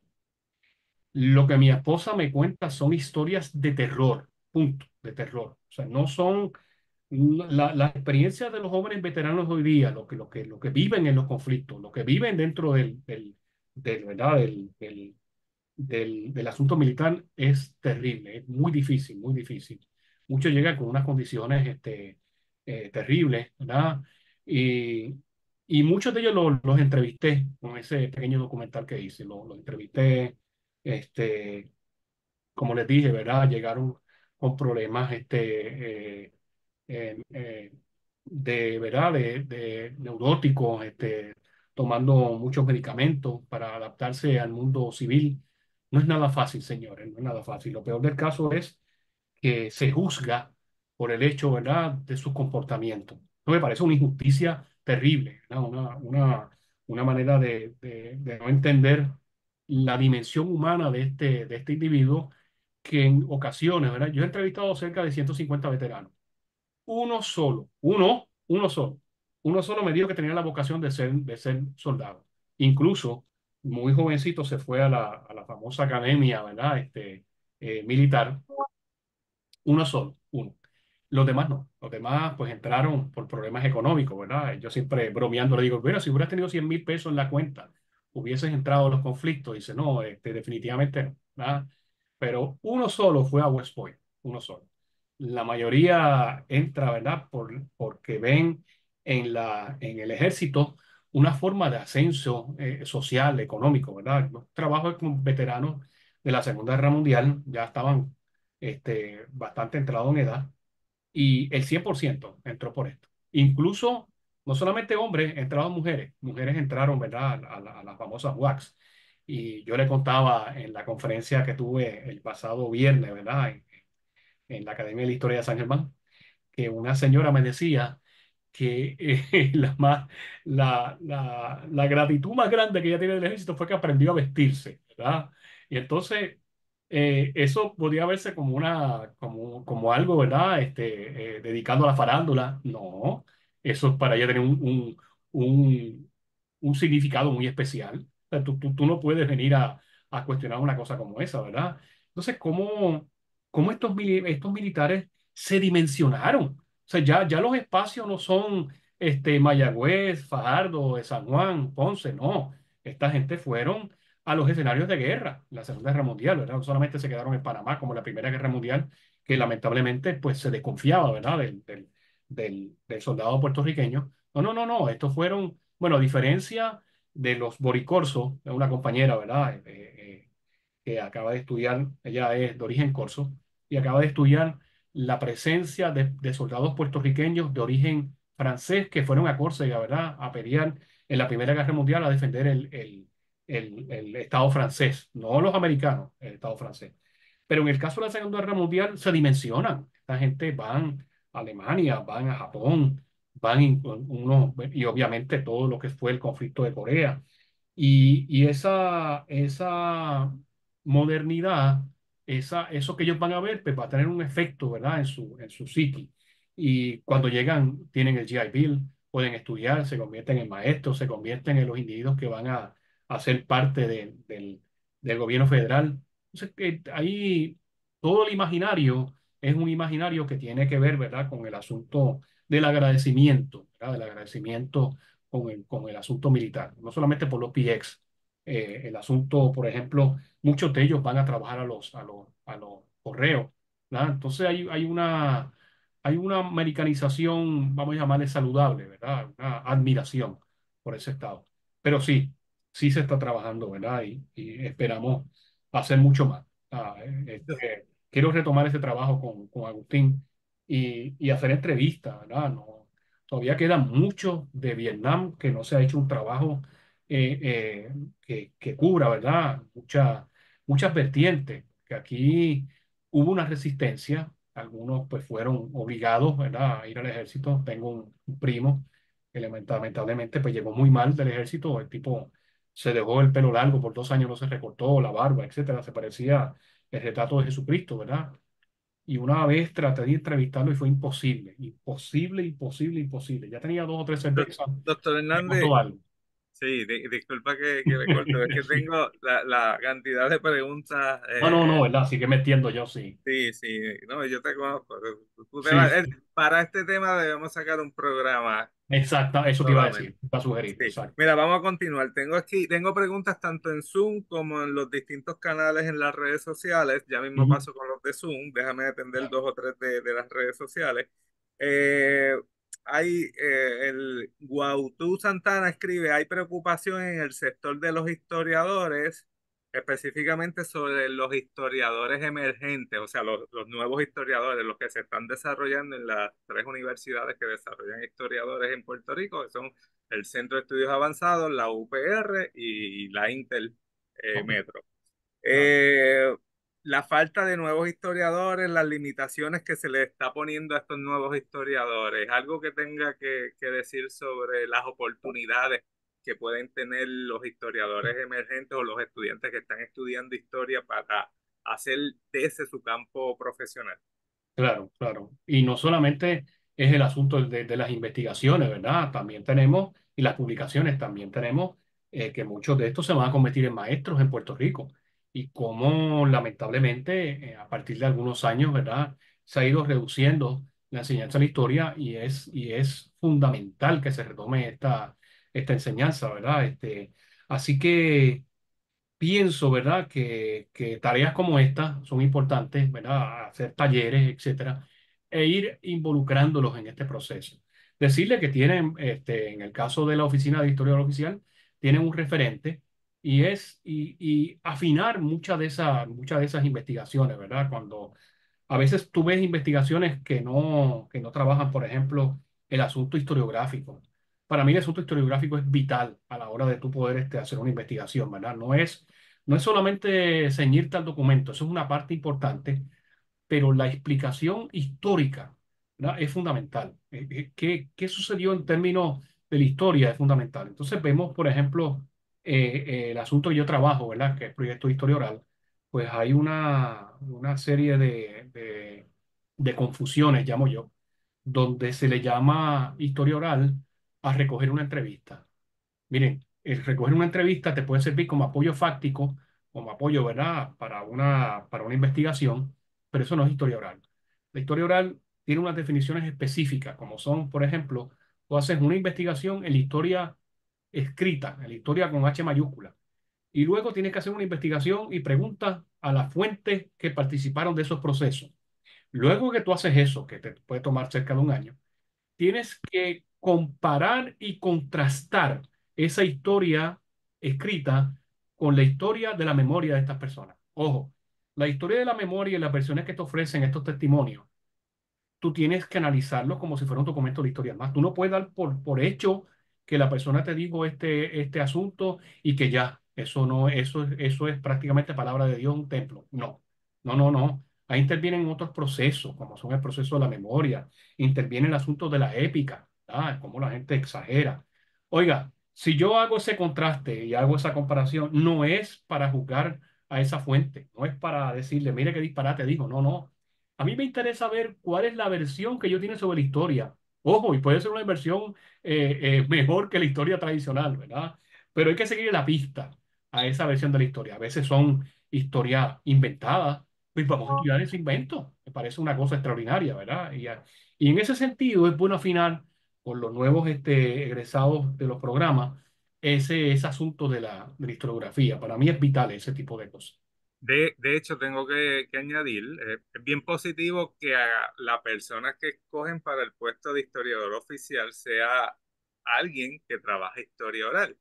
Lo que mi esposa me cuenta son historias de terror, punto, de terror. O sea, no son la, las experiencias de los jóvenes veteranos hoy día, lo que, lo que, lo que viven en los conflictos, lo que viven dentro del, del, del, ¿verdad? del, del, del, del asunto militar es terrible, es muy difícil, muy difícil. Muchos llegan con unas condiciones este, eh, terribles, ¿verdad? Y, y muchos de ellos los, los entrevisté con ese pequeño documental que hice, los, los entrevisté, este, como les dije, ¿verdad? Llegaron con problemas este, eh, eh, eh, de, ¿verdad? De, de neuróticos, este, tomando muchos medicamentos para adaptarse al mundo civil. No es nada fácil, señores, no es nada fácil. Lo peor del caso es que se juzga por el hecho, ¿verdad?, de su comportamiento. No me parece una injusticia terrible, ¿verdad? Una, una, una manera de, de, de no entender la dimensión humana de este, de este individuo que en ocasiones, ¿verdad? Yo he entrevistado cerca de ciento cincuenta veteranos. Uno solo, uno, uno solo, uno solo me dijo que tenía la vocación de ser, de ser soldado. Incluso muy jovencito se fue a la, a la famosa academia, ¿verdad? Este, eh, militar, uno solo, uno. Los demás no. Los demás pues entraron por problemas económicos, ¿verdad? Yo siempre bromeando le digo, mira, si hubieras tenido cien mil pesos en la cuenta, hubieses entrado a los conflictos. Dice, no, este, definitivamente no, ¿verdad? Pero uno solo fue a West Point, uno solo. La mayoría entra, ¿verdad? Por, porque ven en la, en el ejército una forma de ascenso eh, social, económico, ¿verdad? Los trabajos con veteranos de la Segunda Guerra Mundial ya estaban este, bastante entrado en edad y el cien por ciento entró por esto. Incluso, no solamente hombres, entraron mujeres. Mujeres entraron, ¿verdad? A, la- a las famosas W A Cs. Y yo le contaba en la conferencia que tuve el pasado viernes, ¿verdad? En, en la Academia de la Historia de San Germán, que una señora me decía que eh, la, más, la, la, la gratitud más grande que ella tiene del ejército fue que aprendió a vestirse, ¿verdad? Y entonces eh, eso podía verse como, una, como, como algo, ¿verdad? Este, eh, dedicado a la farándula. No, eso es para ella tener un, un, un, un significado muy especial. O sea, tú, tú, tú no puedes venir a, a cuestionar una cosa como esa, ¿verdad? Entonces, ¿cómo, cómo estos, mili- estos militares se dimensionaron? O sea, ya, ya los espacios no son este, Mayagüez, Fajardo, de San Juan, Ponce, no. Esta gente fueron a los escenarios de guerra, la Segunda Guerra Mundial, ¿verdad? No solamente se quedaron en Panamá como la Primera Guerra Mundial, que lamentablemente pues se desconfiaba, ¿verdad? Del, del, del, del soldado puertorriqueño. No, no, no, no. Estos fueron, bueno, a diferencia de los boricorsos, de una compañera, ¿verdad? Eh, eh, que acaba de estudiar, ella es de origen corso, y acaba de estudiar la presencia de, de soldados puertorriqueños de origen francés que fueron a Córcega, ¿verdad? A pelear en la Primera Guerra Mundial a defender el, el, el, el Estado francés, no los americanos, el Estado francés. Pero en el caso de la Segunda Guerra Mundial se dimensionan. Esta gente van a Alemania, van a Japón, van in- uno, y obviamente todo lo que fue el conflicto de Corea. Y, y esa, esa modernidad, esa, eso que ellos van a ver, pues va a tener un efecto, ¿verdad? En su, en su psiqui. Y cuando llegan, tienen el G I Bill, pueden estudiar, se convierten en maestros, se convierten en los individuos que van a, a ser parte de- del, del gobierno federal. Entonces, que ahí todo el imaginario es un imaginario que tiene que ver, ¿verdad? Con el asunto del agradecimiento, ¿verdad? Del agradecimiento con el, con el asunto militar, no solamente por los P X. Eh, el asunto, por ejemplo, muchos de ellos van a trabajar a los, a los, a los correos, ¿verdad? Entonces hay, hay una, hay una americanización, vamos a llamarle saludable, ¿verdad? Una admiración por ese estado. Pero sí, sí se está trabajando, ¿verdad? Y, y esperamos hacer mucho más. Ah, eh, este, quiero retomar ese trabajo con, con Agustín y, y hacer entrevistas, ¿verdad? No, todavía queda mucho de Vietnam que no se ha hecho un trabajo eh, eh, que, que cubra, ¿verdad? Mucha- muchas vertientes, que aquí hubo una resistencia, algunos pues fueron obligados, ¿verdad? A ir al ejército. Tengo un, un primo que lamenta- lamentablemente pues llegó muy mal del ejército, el tipo se dejó el pelo largo, por dos años no se recortó, la barba, etcétera, se parecía el retrato de Jesucristo, ¿verdad? Y una vez traté de entrevistarlo y fue imposible, imposible, imposible, imposible. Ya tenía dos o tres Doc- cervezas, Doctor me Hernández, contó algo. sí, di- disculpa que, que me corto, es que Sí. tengo la, la cantidad de preguntas. No, no, no, eh, ¿verdad? Sigue metiendo yo, sí. sí, sí, no, yo te conozco. tú- tú te Sí, vas- eh, sí. para este tema debemos sacar un programa Exacto, eso te iba a decir, solamente. te iba a sugerir, Sí, exacto. mira, vamos a continuar. Tengo aquí, tengo preguntas tanto en Zoom como en los distintos canales en las redes sociales. Ya mismo Ujú. paso con los de Zoom. Déjame atender dos o tres de, de las redes sociales. Eh, hay eh, el Guautú Santana escribe, hay preocupación en el sector de los historiadores, específicamente sobre los historiadores emergentes, o sea, los, los nuevos historiadores, los que se están desarrollando en las tres universidades que desarrollan historiadores en Puerto Rico, que son el Centro de Estudios Avanzados, la U P R y la Intel eh, Ok, Metro. claro, Eh, la falta de nuevos historiadores, las limitaciones que se le está poniendo a estos nuevos historiadores, algo que tenga que, que decir sobre las oportunidades que pueden tener los historiadores emergentes o los estudiantes que están estudiando historia para hacer de ese su campo profesional. claro, claro. Y no solamente es el asunto de, de las investigaciones, ¿verdad? También tenemos, y las publicaciones, también tenemos eh, que muchos de estos se van a convertir en maestros en Puerto Rico y cómo lamentablemente eh, a partir de algunos años, ¿verdad? Se ha ido reduciendo la enseñanza de la historia y es, y es fundamental que se retome esta, esta enseñanza, ¿verdad? Este, así que pienso, ¿verdad?, que, que tareas como estas son importantes, ¿verdad? Hacer talleres, etcétera, e ir involucrándolos en este proceso. Decirle que tienen, este, en el caso de la Oficina de Historia Oficial, tienen un referente y es y, y afinar muchas de esas, muchas de esas investigaciones, ¿verdad? Cuando a veces tú ves investigaciones que no, que no trabajan, por ejemplo, el asunto historiográfico. Para mí el asunto historiográfico es vital a la hora de tú poder este, hacer una investigación, ¿verdad? No es, no es solamente ceñirte al documento, eso es una parte importante, pero la explicación histórica, ¿verdad? Es fundamental. Eh, eh, ¿Qué, qué sucedió en términos de la historia? Es fundamental. Entonces vemos, por ejemplo, eh, eh, el asunto que yo trabajo, ¿verdad? Que es Proyecto de Historia Oral, pues hay una, una serie de, de, de confusiones, llamo yo, donde se le llama historia oral a recoger una entrevista. Miren, el recoger una entrevista te puede servir como apoyo fáctico, como apoyo, ¿verdad?, para una, para una investigación, pero eso no es historia oral. La historia oral tiene unas definiciones específicas, como son, por ejemplo, tú haces una investigación en la historia escrita, en la historia con H mayúscula, y luego tienes que hacer una investigación y preguntas a las fuentes que participaron de esos procesos. Luego que tú haces eso, que te puede tomar cerca de un año, tienes que comparar y contrastar esa historia escrita con la historia de la memoria de estas personas. Ojo, la historia de la memoria y las versiones que te ofrecen estos testimonios, tú tienes que analizarlo como si fuera un documento de historia más. Tú no puedes dar por, por hecho que la persona te dijo este, este asunto y que ya, eso no, eso, eso es prácticamente palabra de Dios, un templo. No, no, no, no. Ahí intervienen otros procesos, como son el proceso de la memoria, interviene el asunto de la épica, ¿ah? Cómo la gente exagera. Oiga, si yo hago ese contraste y hago esa comparación, no es para juzgar a esa fuente, no es para decirle, mire qué disparate dijo, no, no. A mí me interesa ver cuál es la versión que yo tiene sobre la historia. Ojo, y puede ser una versión eh, eh, mejor que la historia tradicional, ¿verdad? Pero hay que seguir la pista a esa versión de la historia. A veces son historias inventadas, pues vamos a estudiar ese invento. Me parece una cosa extraordinaria, ¿verdad? Y, a- y en ese sentido es bueno afinar con los nuevos este, egresados de los programas ese, ese asunto de la, de la historiografía. Para mí es vital ese tipo de cosas. De, de hecho, tengo que, que añadir, eh, es bien positivo que a la persona que escogen para el puesto de historiador oficial sea alguien que trabaja historia oral,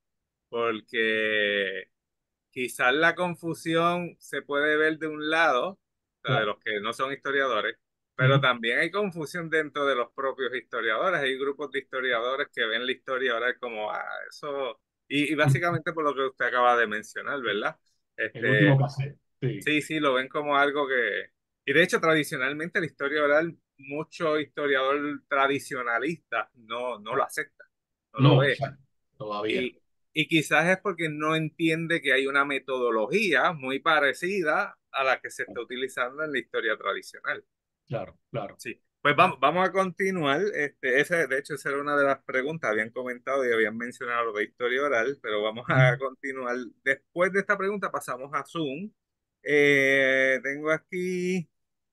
porque quizás la confusión se puede ver de un lado, o sea, de Claro. los que no son historiadores, pero Ujú. también hay confusión dentro de los propios historiadores. Hay grupos de historiadores que ven la historia oral como, ah, eso, y, y básicamente por lo que usted acaba de mencionar, ¿verdad? El último Este, cassette. Sí. sí, sí, lo ven como algo que... Y de hecho, tradicionalmente la historia oral, mucho historiador tradicionalista no, no lo acepta, no lo No, ve. exacto. Todavía. Y, y quizás es porque no entiende que hay una metodología muy parecida a la que se está utilizando en la historia tradicional. Claro, claro. Sí, pues vamos, vamos a continuar. Este, ese, de hecho, esa era una de las preguntas. Habían comentado y habían mencionado lo de historia oral, pero vamos a continuar. Después de esta pregunta pasamos a Zoom. Eh, tengo aquí,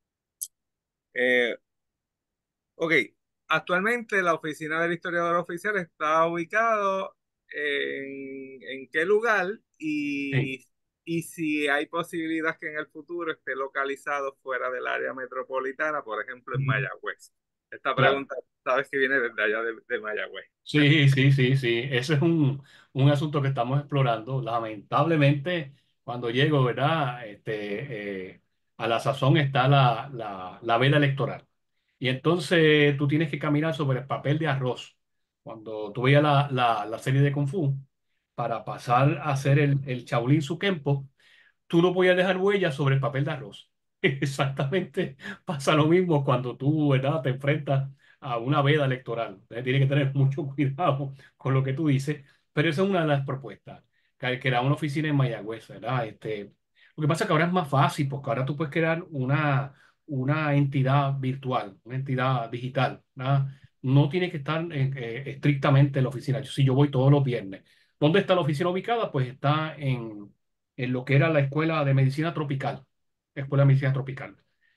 eh, ok, actualmente la oficina del historiador oficial está ubicado en, en qué lugar Sí. y, y si hay posibilidad que en el futuro esté localizado fuera del área metropolitana, por ejemplo, en Ujú. Mayagüez. Esta Claro. pregunta, sabes que viene desde allá de, de Mayagüez. Sí, sí, sí, sí. Ese es un, un asunto que estamos explorando. Lamentablemente, cuando llego, ¿verdad? Este, eh, a la sazón está la, la, la veda electoral. Y entonces tú tienes que caminar sobre el papel de arroz. Cuando tú veías la, la, la serie de Kung Fu, para pasar a hacer el, el Shaolin Sukempo, tú no podías dejar huellas sobre el papel de arroz. Exactamente pasa lo mismo cuando tú, ¿verdad?, te enfrentas a una veda electoral. Entonces, tienes que tener mucho cuidado con lo que tú dices, pero esa es una de las propuestas, que, que era una oficina en Mayagüez, ¿verdad? Este, lo que pasa es que ahora es más fácil, porque ahora tú puedes crear una, una entidad virtual, una entidad digital, ¿verdad? No tiene que estar eh, eh, estrictamente en la oficina. Yo, si yo voy todos los viernes, ¿Dónde está la oficina ubicada? Pues está en, en lo que era la Escuela de Medicina Tropical, Escuela de Medicina Tropical.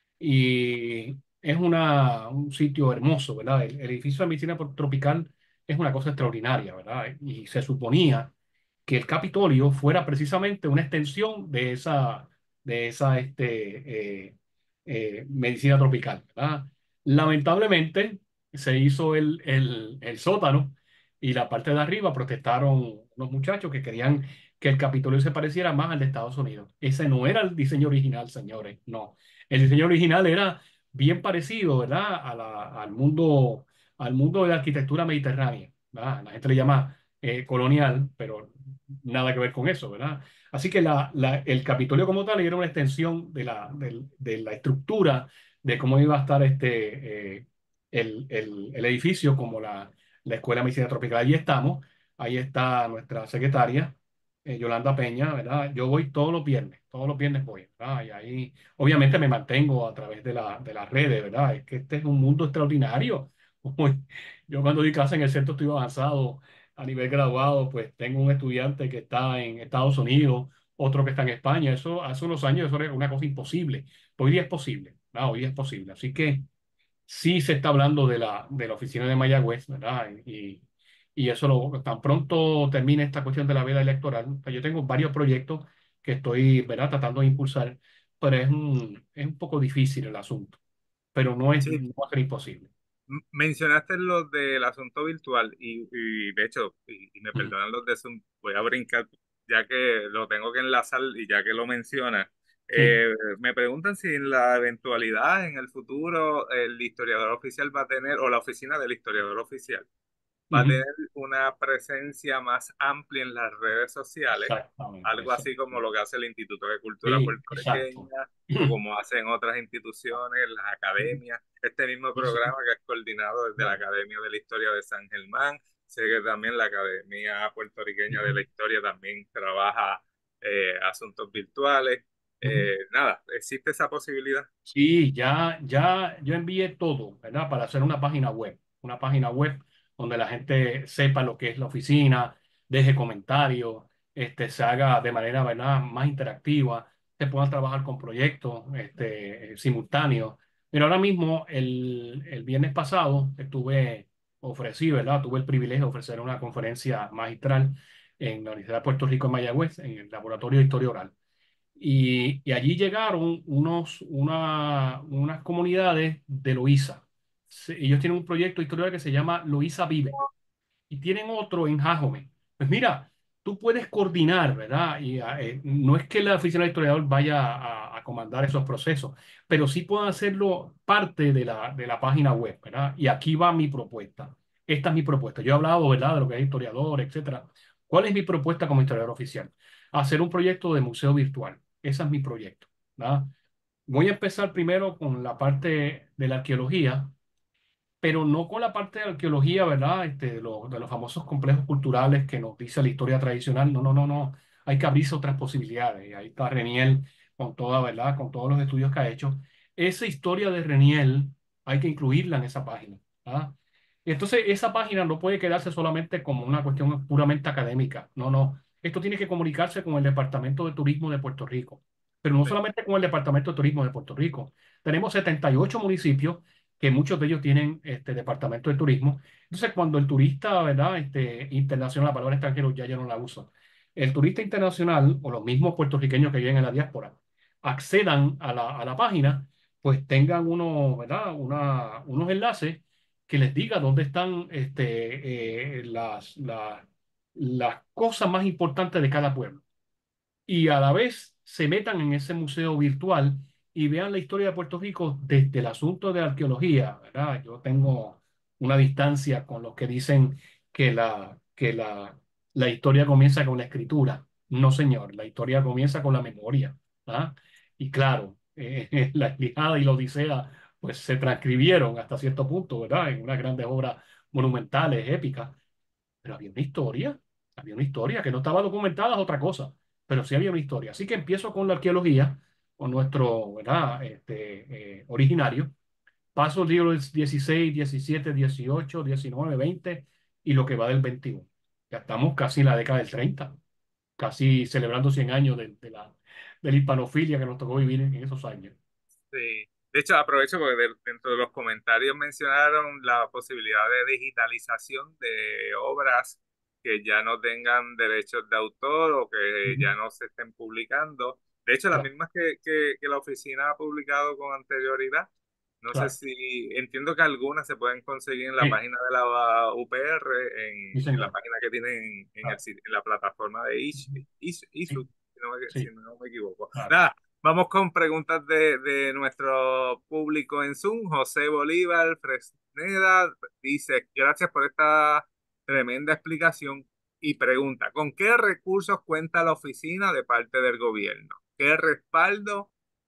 Y es una, un sitio hermoso, ¿verdad? El, el edificio de medicina por- tropical es una cosa extraordinaria, ¿verdad? Y se suponía que el Capitolio fuera precisamente una extensión de esa, de esa este, eh, eh, medicina tropical, ¿verdad? Lamentablemente se hizo el, el, el sótano y la parte de arriba protestaron unos muchachos que querían que el Capitolio se pareciera más al de Estados Unidos. Ese no era el diseño original, señores, no. El diseño original era bien parecido, ¿verdad? A la- al mundo, al mundo de la arquitectura mediterránea, ¿verdad? La gente le llama eh, colonial, pero nada que ver con eso, ¿verdad? Así que la, la- el Capitolio como tal era una extensión de la, del- de la estructura de cómo iba a estar este, eh, el, el- el edificio como la, la Escuela de Medicina Tropical. Allí estamos, ahí está nuestra secretaria, eh, Yolanda Peña, ¿verdad? Yo voy todos los viernes, todos los viernes voy, ¿verdad? Y ahí obviamente me mantengo a través de, la, de las redes, ¿verdad? Es que este es un mundo extraordinario. Uy, yo cuando di clase en el centro estudio avanzado a nivel graduado, pues tengo un estudiante que está en Estados Unidos, otro que está en España. Eso hace unos años eso era una cosa imposible. Hoy día es posible, ¿verdad? Hoy día es posible. Así que sí se está hablando de la, de la oficina de Mayagüez, ¿verdad? Y, y eso lo, tan pronto termine esta cuestión de la veda electoral, pues yo tengo varios proyectos que estoy, ¿verdad? Tratando de impulsar, pero es un, es un poco difícil el asunto, pero no es, Sí, no va a ser imposible. M- mencionaste lo del asunto virtual y, y de hecho, y, y me Ujú, perdonan los de Zoom, voy a brincar ya que lo tengo que enlazar y ya que lo mencionas. sí. Eh, me preguntan si en la eventualidad, en el futuro, el historiador oficial va a tener, o la oficina del historiador oficial, va a Ujú, tener una presencia más amplia en las redes sociales, exactamente, algo eso. así como lo que hace el Instituto de Cultura Sí, exacto. Puertorriqueña o como hacen otras instituciones, las academias. Este mismo Sí, sí. programa que es coordinado desde la Academia de la Historia de San Germán. Sé que también la Academia Puertorriqueña de la Historia también trabaja eh, asuntos virtuales. Ujú. Eh, nada, existe esa posibilidad. Sí, ya, ya yo envié todo, ¿verdad? Para hacer una página web, una página web donde la gente sepa lo que es la oficina, deje comentarios, este, se haga de manera, ¿verdad? Más interactiva, se puedan trabajar con proyectos, este, simultáneos. Pero ahora mismo, el, el viernes pasado, estuve, ofrecí, ¿verdad? Tuve el privilegio de ofrecer una conferencia magistral en la Universidad de Puerto Rico en Mayagüez, en el Laboratorio de Historia Oral. Y, y allí llegaron unos, una, unas comunidades de Loíza. Se- Ellos tienen un proyecto historial que se llama Loíza Vive y tienen otro en Jajome. Pues mira, tú puedes coordinar, ¿verdad? Y ah, eh, no es que la oficina del historiador vaya a, a comandar esos procesos, pero sí pueden hacerlo parte de la, de la página web, ¿verdad? Y aquí va mi propuesta. Esta es mi propuesta. Yo he hablado, ¿verdad?, de lo que es historiador, etcétera. ¿Cuál es mi propuesta como historiador oficial? Hacer un proyecto de museo virtual. Ese es mi proyecto, ¿verdad? Voy a empezar primero con la parte de la arqueología, pero no con la parte de arqueología, ¿verdad? Este, de, lo- de los famosos complejos culturales que nos dice la historia tradicional. No, no, no, no. Hay que abrirse otras posibilidades. Y ahí está Reniel con toda, ¿verdad? Con todos los estudios que ha hecho. Esa historia de Reniel hay que incluirla en esa página, ¿ah? Y entonces esa página no puede quedarse solamente como una cuestión puramente académica. No, no. Esto tiene que comunicarse con el Departamento de Turismo de Puerto Rico. Pero no Sí, solamente con el Departamento de Turismo de Puerto Rico. Tenemos setenta y ocho municipios que muchos de ellos tienen este departamento de turismo. Entonces, cuando el turista, ¿verdad? Este, internacional, la palabra extranjero ya yo no la uso. El turista internacional o los mismos puertorriqueños que viven en la diáspora accedan a la, a la página, pues tengan uno, ¿verdad? Una, unos enlaces que les diga dónde están este, eh, las, las, las cosas más importantes de cada pueblo y a la vez se metan en ese museo virtual y vean la historia de Puerto Rico desde el asunto de arqueología, ¿verdad? Yo tengo una distancia con los que dicen que la, que la, la historia comienza con la escritura. No, señor, la historia comienza con la memoria, ¿ah? Y claro, eh, la Ilíada y la Odisea pues se transcribieron hasta cierto punto, ¿verdad? En unas grandes obras monumentales, épicas, pero había una historia, había una historia que no estaba documentada, es otra cosa, pero sí había una historia. Así que empiezo con la arqueología, con nuestro, ¿verdad? Este, eh, originario. Paso el libro dieciséis, diecisiete, dieciocho, diecinueve, veinte y lo que va del veintiuno. Ya estamos casi en la década del treinta, casi celebrando cien años de, de la, de la hispanofilia que nos tocó vivir en, en esos años. Sí. De hecho, aprovecho porque de- dentro de los comentarios mencionaron la posibilidad de digitalización de obras que ya no tengan derechos de autor o que Ujú. ya no se estén publicando. De hecho, las Claro, mismas que, que, que la oficina ha publicado con anterioridad. No sé claro. si entiendo que algunas se pueden conseguir en la Sí, página de la U P R, sí, en, en la señor. página que tienen en, el, Claro. sit- en la plataforma de Ish- Ujú. Ish- Sí, Issue, si no me, si sí, no me equivoco. claro. Nada, vamos con preguntas de, de nuestro público en Zoom. José Bolívar Fresneda dice, gracias por esta tremenda explicación y pregunta, ¿con qué recursos cuenta la oficina de parte del gobierno? ¿Qué respaldo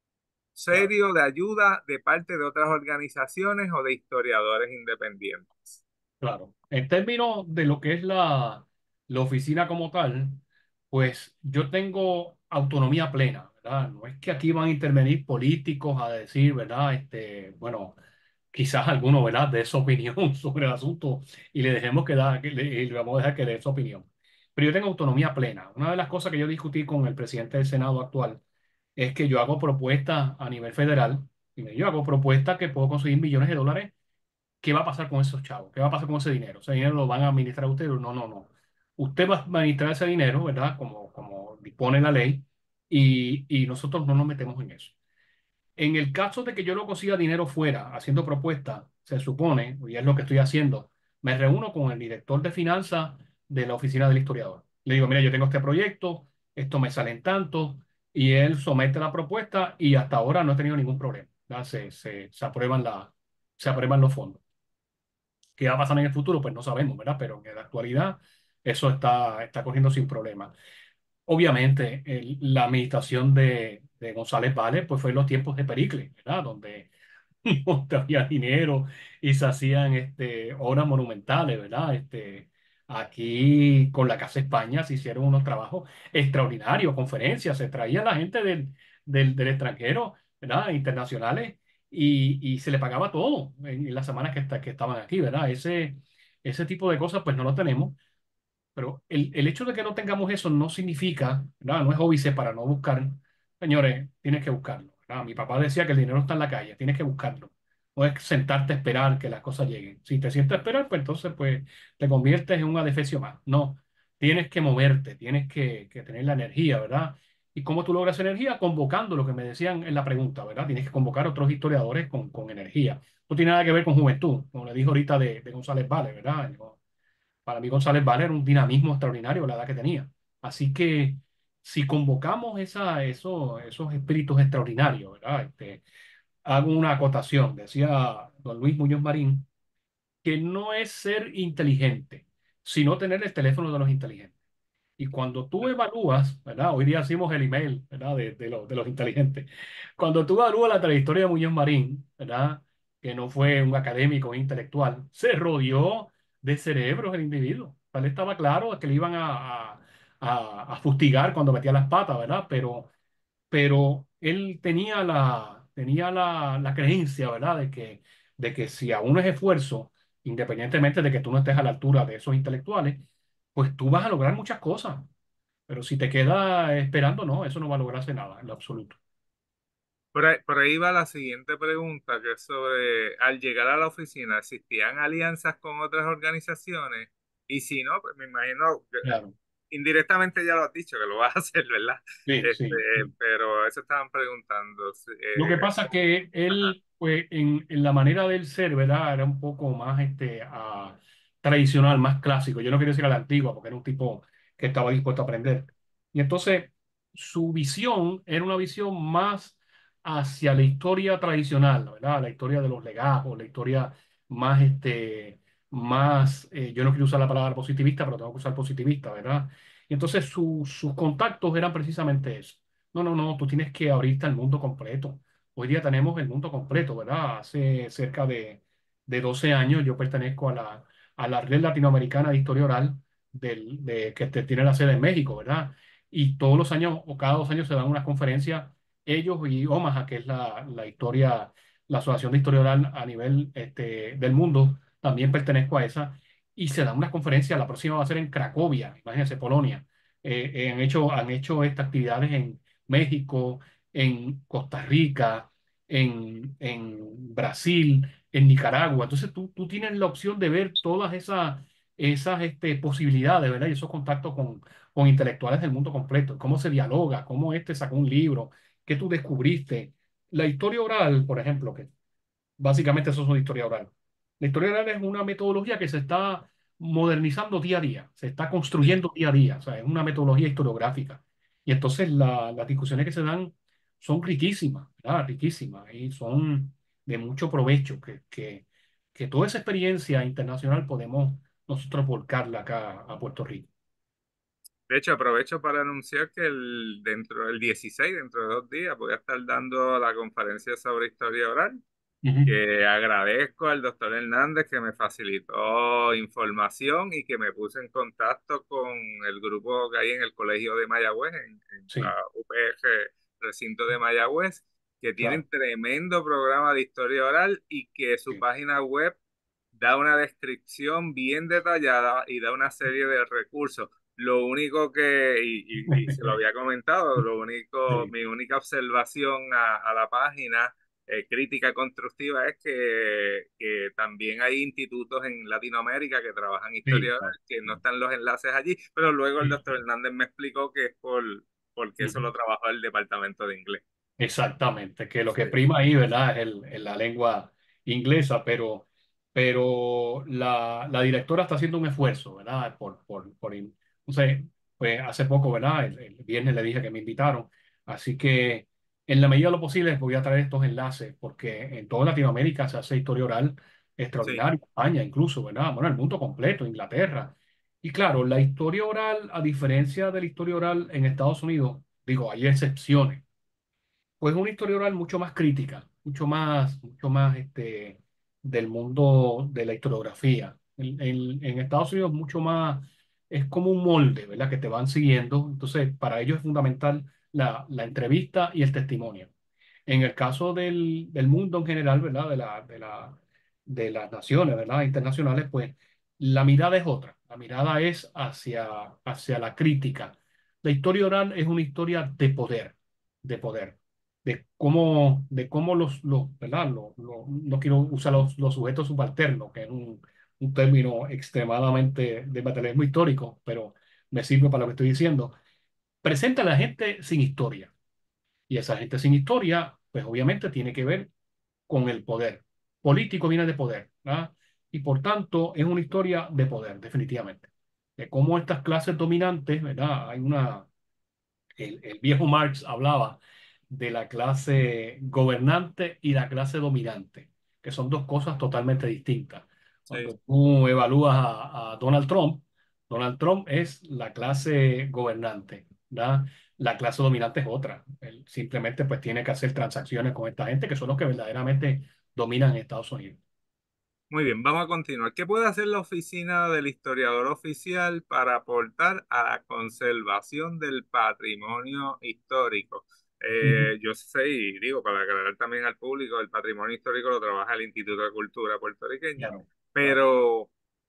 Claro. serio de ayuda de parte de otras organizaciones o de historiadores independientes? Claro. En términos de lo que es la, la oficina como tal, pues yo tengo autonomía plena, ¿verdad? No es que aquí van a intervenir políticos a decir, ¿verdad? Este, bueno, quizás alguno, ¿verdad?, de su opinión sobre el asunto y le dejemos que, da, que le, y le vamos a dejar que dé su opinión. Pero yo tengo autonomía plena. Una de las cosas que yo discutí con el presidente del Senado actual es que yo hago propuestas a nivel federal y yo hago propuestas que puedo conseguir millones de dólares. ¿Qué va a pasar con esos chavos? ¿Qué va a pasar con ese dinero? ¿Ese dinero lo van a administrar ustedes? No, no, no. Usted va a administrar ese dinero, ¿verdad? Como, como dispone la ley, y, y nosotros no nos metemos en eso. En el caso de que yo no consiga dinero fuera haciendo propuestas, se supone, y es lo que estoy haciendo, me reúno con el director de finanzas de la oficina del historiador. Le digo, mira, yo tengo este proyecto, esto me sale en tanto, y él somete la propuesta y hasta ahora no he tenido ningún problema. ¿Verdad? Se, se, se aprueban la, se aprueban los fondos. ¿Qué va a pasar en el futuro? Pues no sabemos, ¿verdad? Pero en la actualidad eso está, está corriendo sin problema. Obviamente, el- la administración de, de González Vale pues fue en los tiempos de Pericles, ¿verdad? Donde no había dinero y se hacían este, obras monumentales, ¿verdad? Este, aquí con la Casa España se hicieron unos trabajos extraordinarios, conferencias, se traía la gente del, del, del extranjero, ¿verdad? Internacionales y, y se le pagaba todo en, en las semanas que, esta- que estaban aquí, ¿verdad? Ese, ese tipo de cosas pues no lo tenemos. Pero el, el hecho de que no tengamos eso no significa, ¿verdad? No es óbice para no buscar. Señores, tienes que buscarlo, ¿verdad? Mi papá decía que el dinero está en la calle, tienes que buscarlo. No es sentarte a esperar que las cosas lleguen. Si te sientes a esperar, pues entonces pues, te conviertes en un adefesio más. No, tienes que moverte, tienes que, que tener la energía, ¿verdad? ¿Y cómo tú logras energía? Convocando lo que me decían en la pregunta, ¿verdad? Tienes que convocar a otros historiadores con, con energía. No tiene nada que ver con juventud, como le dijo ahorita de, de González Vale, ¿verdad? Para mí González Valle era un dinamismo extraordinario la edad que tenía. Así que si convocamos esa, eso, esos espíritus extraordinarios, ¿verdad? Este, hago una acotación, decía don Luis Muñoz Marín, que no es ser inteligente, sino tener el teléfono de los inteligentes. Y cuando tú evalúas, ¿verdad? Hoy día hacemos el email, ¿verdad? De, de, los de los inteligentes. Cuando tú evalúas la trayectoria de Muñoz Marín, ¿verdad? Que no fue un académico intelectual, se rodeó de cerebros el individuo. O sea, él estaba claro que le iban a, a, a, a fustigar cuando metía las patas, ¿verdad? Pero, pero él tenía la, tenía la, la creencia, ¿verdad? De que, de que si a uno es esfuerzo, independientemente de que tú no estés a la altura de esos intelectuales, pues tú vas a lograr muchas cosas. Pero si te quedas esperando, no, eso no va a lograrse nada, en lo absoluto. Por ahí, por ahí va la siguiente pregunta, que es sobre, al llegar a la oficina, ¿existían alianzas con otras organizaciones? Y si no, pues me imagino que Claro. indirectamente ya lo has dicho, que lo vas a hacer, ¿verdad? Sí, Este, sí, sí. pero eso estaban preguntando. Sí, Lo que eh, pasa es que ajá, él, pues, en, en la manera del ser, ¿verdad? Era un poco más este, ah, tradicional, más clásico. Yo no quiero decir a la antigua, porque era un tipo que estaba dispuesto a aprender. Y entonces, su visión era una visión más hacia la historia tradicional, ¿verdad? La historia de los legajos, la historia más, este, más, eh, yo no quiero usar la palabra positivista, pero tengo que usar positivista, ¿verdad? Y entonces, su- sus contactos eran precisamente eso. No, no, no, tú tienes que abrirte al mundo completo. Hoy día tenemos el mundo completo, ¿verdad? Hace cerca de, de doce años yo pertenezco a la, a la Red Latinoamericana de Historia Oral del, de, que te- tiene la sede en México, ¿verdad? Y todos los años o cada dos años se dan unas conferencias, ellos y Omaha, que es la, la historia, la Asociación de Historia Oral a nivel este, del mundo, también pertenezco a esa. y se da una conferencia, la próxima va a ser en Cracovia, imagínense, Polonia. Eh, eh, han hecho, han hecho estas actividades en México, en Costa Rica, en, en Brasil, en Nicaragua. Entonces tú, tú tienes la opción de ver todas esas, esas este, posibilidades, ¿verdad? Y esos contactos con, con intelectuales del mundo completo, cómo se dialoga, cómo este sacó un libro, qué tú descubriste. La historia oral, por ejemplo, que básicamente eso es una historia oral. La historia oral es una metodología que se está modernizando día a día, se está Sí. construyendo día a día, o sea, es una metodología historiográfica. Y entonces la- las discusiones que se dan son riquísimas, ¿verdad? Riquísimas y son de mucho provecho, que, que, que toda esa experiencia internacional podemos nosotros volcarla acá a Puerto Rico. De hecho, aprovecho para anunciar que el, dentro del dieciséis, dentro de dos días, voy a estar dando la conferencia sobre historia oral, Ujú. que agradezco al doctor Hernández que me facilitó información y que me puse en contacto con el grupo que hay en el Colegio de Mayagüez, en, en la Sí, U P R recinto de Mayagüez, que claro. tienen tremendo programa de historia oral y que su Sí. página web da una descripción bien detallada y da una serie de recursos. Lo único que, y, y- y se lo había comentado, lo único, Sí, mi única observación a, a la página, eh, crítica constructiva, es que, que también hay institutos en Latinoamérica que trabajan sí, historia oral, claro. que no están los enlaces allí, pero luego el Sí, doctor Hernández me explicó que es por, porque eso sí. lo trabajó el departamento de inglés. Exactamente, que lo que Sí, prima ahí, ¿verdad? Es el, es la lengua inglesa, pero, pero la, la directora está haciendo un esfuerzo, ¿verdad? Por, por, por, in- no sé, pues hace poco, ¿verdad? El, el viernes le dije que me invitaron, así que en la medida de lo posible voy a traer estos enlaces, porque en toda Latinoamérica se hace historia oral sí, extraordinaria, España incluso, ¿verdad? Bueno, el mundo completo, Inglaterra. Y claro, la historia oral, a diferencia de la historia oral en Estados Unidos, digo, hay excepciones, pues una historia oral mucho más crítica, mucho más, mucho más este, del mundo de la historiografía. En, en- en Estados Unidos mucho más, es como un molde, ¿verdad? Que te van siguiendo. Entonces, para ellos es fundamental la, la entrevista y el testimonio. En el caso del, del mundo en general, ¿verdad? De la, de la, de las naciones, ¿verdad? Internacionales, pues la mirada es otra. La mirada es hacia, hacia la crítica. La historia oral es una historia de poder, de poder, de cómo, de cómo los, los, ¿verdad? Los- los- no quiero usar los, los sujetos subalternos, que es un, un término extremadamente de materialismo histórico, pero me sirve para lo que estoy diciendo. Presenta a la gente sin historia. Y esa gente sin historia, pues obviamente tiene que ver con el poder. Político viene de poder, ¿verdad? Y por tanto es una historia de poder, definitivamente. De cómo estas clases dominantes, ¿verdad? Hay una, el, el viejo Marx hablaba de la clase gobernante y la clase dominante, que son dos cosas totalmente distintas. sí. Cuando tú evalúas a, a Donald Trump, Donald Trump es la clase gobernante, ¿verdad? La clase dominante es otra. Él simplemente pues tiene que hacer transacciones con esta gente que son los que verdaderamente dominan en Estados Unidos. Muy bien, vamos a continuar. ¿Qué puede hacer la oficina del historiador oficial para aportar a la conservación del patrimonio histórico? Ujú. Eh, yo sé, y digo, para aclarar también al público, el patrimonio histórico lo trabaja el Instituto de Cultura puertorriqueño, Claro, claro, pero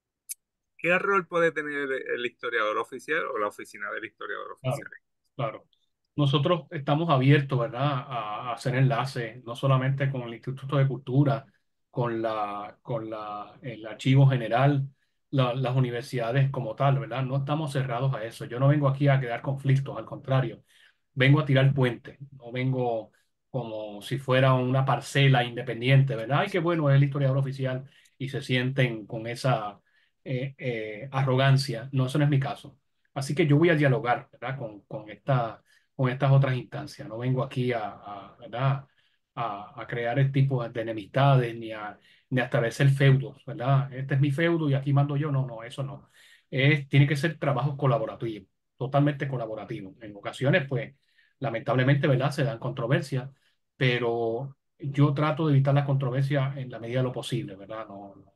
¿qué rol puede tener el historiador oficial o la oficina del historiador claro, oficial? claro. Nosotros estamos abiertos, ¿verdad?, a, a hacer enlaces, no solamente con el Instituto de Cultura, con la, con la, el Archivo General, la- las universidades como tal, ¿verdad? No estamos cerrados a eso. Yo no vengo aquí a crear conflictos, al contrario, vengo a tirar puentes, no vengo como si fuera una parcela independiente, ¿verdad? Ay, qué bueno es el historiador oficial y se sienten con esa eh, eh, arrogancia. No, eso no es mi caso. Así que yo voy a dialogar, ¿verdad? Con, con esta, con estas otras instancias. No vengo aquí a, a, ¿verdad? A, a crear el tipo de enemistades ni a, ni a establecer feudos, ¿verdad? Este es mi feudo y aquí mando yo. No, no, eso no. Es, tiene que ser trabajo colaborativo, totalmente colaborativo. En ocasiones, pues, lamentablemente, ¿verdad? Se dan controversias, pero yo trato de evitar la controversia en la medida de lo posible, ¿verdad? No, no,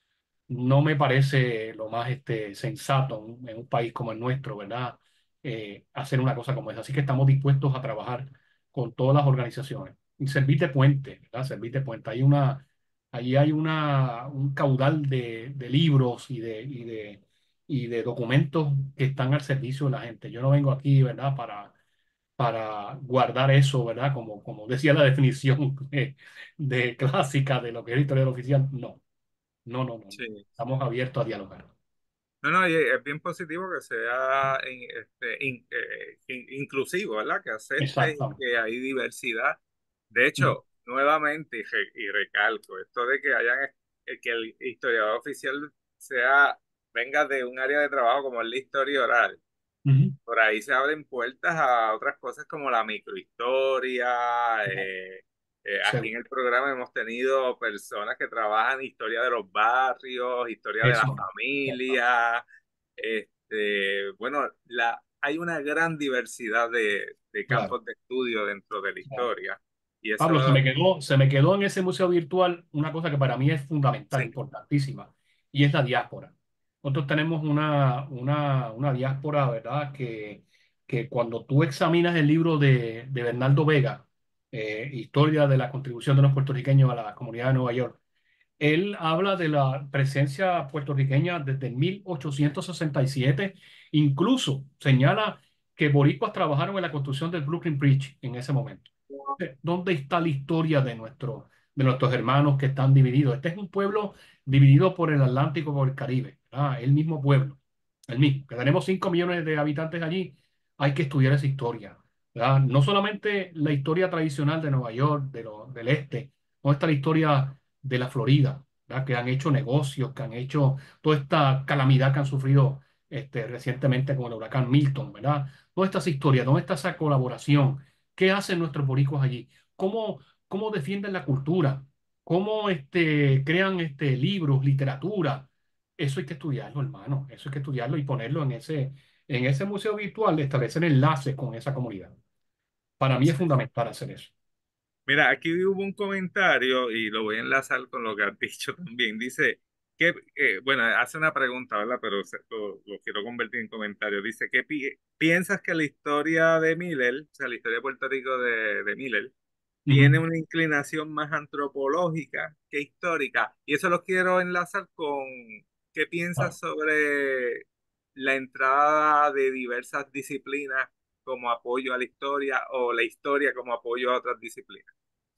no me parece lo más este, sensato en, en un país como el nuestro, ¿verdad? Eh, hacer una cosa como esa. Así que estamos dispuestos a trabajar con todas las organizaciones y servir de puente, ¿verdad? Servir de puente. Hay una, Allí hay una, un caudal de, de libros y de, y de, y de documentos que están al servicio de la gente. Yo no vengo aquí, ¿verdad?, para, para guardar eso, ¿verdad? Como, como decía la definición de, de clásica de lo que es historia oficial. No, no, no, no. No. Sí. Estamos abiertos a dialogar. No, no, y es bien positivo que sea in- este, in- eh, in- inclusivo, ¿verdad? Que acepte y Exactamente. que hay diversidad. De Mm, hecho, nuevamente, y, re- y recalco, esto de que hayan, eh, que el historiador oficial sea, venga de un área de trabajo como es la historia oral. ujú. Por ahí se abren puertas a otras cosas como la microhistoria. eh, eh, aquí en Seguro. el programa hemos tenido personas que trabajan historia de los barrios, historia de la Eso. familia. Este, bueno, la, hay una gran diversidad de, de Claro. campos de estudio dentro de la Claro. historia. Y Pablo, se eso, me quedó, se me quedó en ese museo virtual una cosa que para mí es fundamental, sí, importantísima, y es la diáspora. Nosotros tenemos una, una, una diáspora, ¿verdad? Que, que cuando tú examinas el libro de, de Bernardo Vega, eh, Historia de la contribución de los puertorriqueños a la comunidad de Nueva York, él habla de la presencia puertorriqueña desde mil ochocientos sesenta y siete, incluso señala que boricuas trabajaron en la construcción del Brooklyn Bridge en ese momento. Eh, ¿Dónde está la historia de, nuestro, de nuestros hermanos que están divididos? Este es un pueblo dividido por el Atlántico, por el Caribe, ¿verdad? El mismo pueblo, el mismo, que tenemos cinco millones de habitantes allí, hay que estudiar esa historia, ¿verdad? No solamente la historia tradicional de Nueva York, de lo, del este, no está la historia de la Florida, ¿verdad? Que han hecho negocios, que han hecho toda esta calamidad que han sufrido este, recientemente con el huracán Milton, ¿verdad? Toda esta historia, ¿dónde está esa colaboración? ¿Qué hacen nuestros boricuas allí? ¿Cómo, cómo defienden la cultura? ¿Cómo este, crean este, libros, literatura? Eso hay que estudiarlo, hermano. Eso hay que estudiarlo y ponerlo en ese, en ese museo virtual, establecer enlaces con esa comunidad. Para mí es fundamental hacer eso. mira, aquí hubo un comentario y lo voy a enlazar con lo que has dicho también. Dice que, eh, bueno, hace una pregunta, ¿verdad? Pero se- lo, lo quiero convertir en comentario. Dice, ¿qué pi- piensas que la historia de Miller, o sea, la historia de Puerto Rico de, de Miller, tiene Ujú. una inclinación más antropológica que histórica? Y eso lo quiero enlazar con, ¿qué piensas Claro. sobre la entrada de diversas disciplinas como apoyo a la historia o la historia como apoyo a otras disciplinas?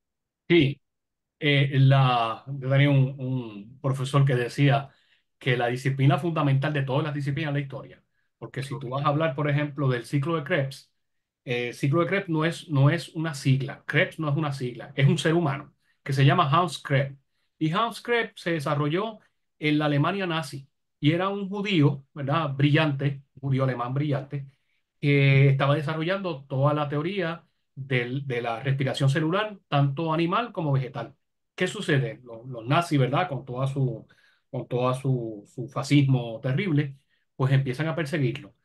Sí, eh, la, yo tenía un, un profesor que decía que la disciplina fundamental de todas las disciplinas es la historia. Porque si tú Ok. vas a hablar, por ejemplo, del ciclo de Krebs, eh, ciclo de Krebs no es, no es una sigla. Krebs no es una sigla, es un ser humano que se llama Hans Krebs. Y Hans Krebs se desarrolló en la Alemania nazi y era un judío, ¿verdad? Brillante, un judío alemán brillante, que estaba desarrollando toda la teoría del- de la respiración celular, tanto animal como vegetal. ¿Qué sucede? Los, los nazis, ¿verdad? Con toda su, con toda su, su fascismo terrible, pues empiezan a perseguirlo.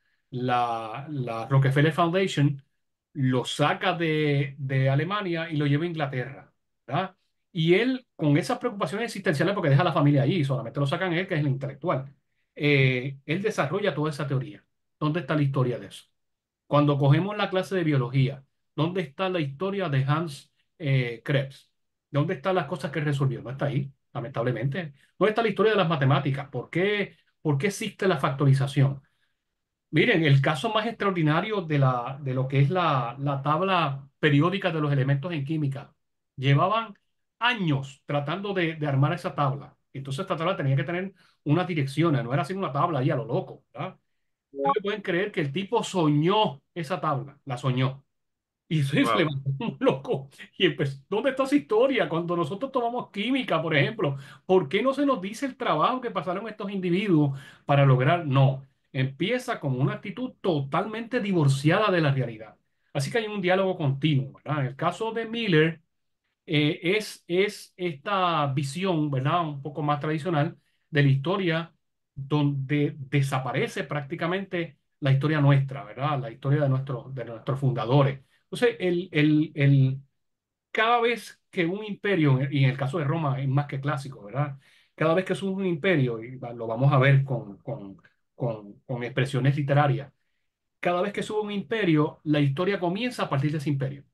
La, la Rockefeller Foundation lo saca de, de Alemania y lo lleva a Inglaterra, ¿verdad? Y él, con esas preocupaciones existenciales, porque deja a la familia allí, solamente lo sacan él, que es el intelectual, eh, él desarrolla toda esa teoría. ¿Dónde está la historia de eso? Cuando cogemos la clase de biología, ¿dónde está la historia de Hans eh, Krebs? ¿Dónde están las cosas que resolvió? No está ahí, lamentablemente. ¿Dónde está la historia de las matemáticas? ¿Por qué, por qué existe la factorización? Miren, el caso más extraordinario de, la, de lo que es la, la tabla periódica de los elementos en química. Llevaban años tratando de, de armar esa tabla. Entonces esta tabla tenía que tener unas direcciones, no era así una tabla ahí a lo loco, ¿verdad? Ustedes pueden creer que el tipo soñó esa tabla, la soñó. Y se se Wow, levantó un loco. Y empezó, ¿dónde está esa historia? Cuando nosotros tomamos química, por ejemplo, ¿por qué no se nos dice el trabajo que pasaron estos individuos para lograr? No, empieza con una actitud totalmente divorciada de la realidad. Así que hay un diálogo continuo, ¿verdad? En el caso de Miller, eh, es, es esta visión, ¿verdad? Un poco más tradicional de la historia, donde desaparece prácticamente la historia nuestra, ¿verdad? La historia de, nuestros de nuestros fundadores. Entonces, el, el, el, cada vez que un imperio, y en el caso de Roma es más que clásico, ¿verdad? Cada vez que es un imperio, y va- lo vamos a ver con, con, con, con expresiones literarias, cada vez que sube un imperio, la historia comienza a partir de ese imperio.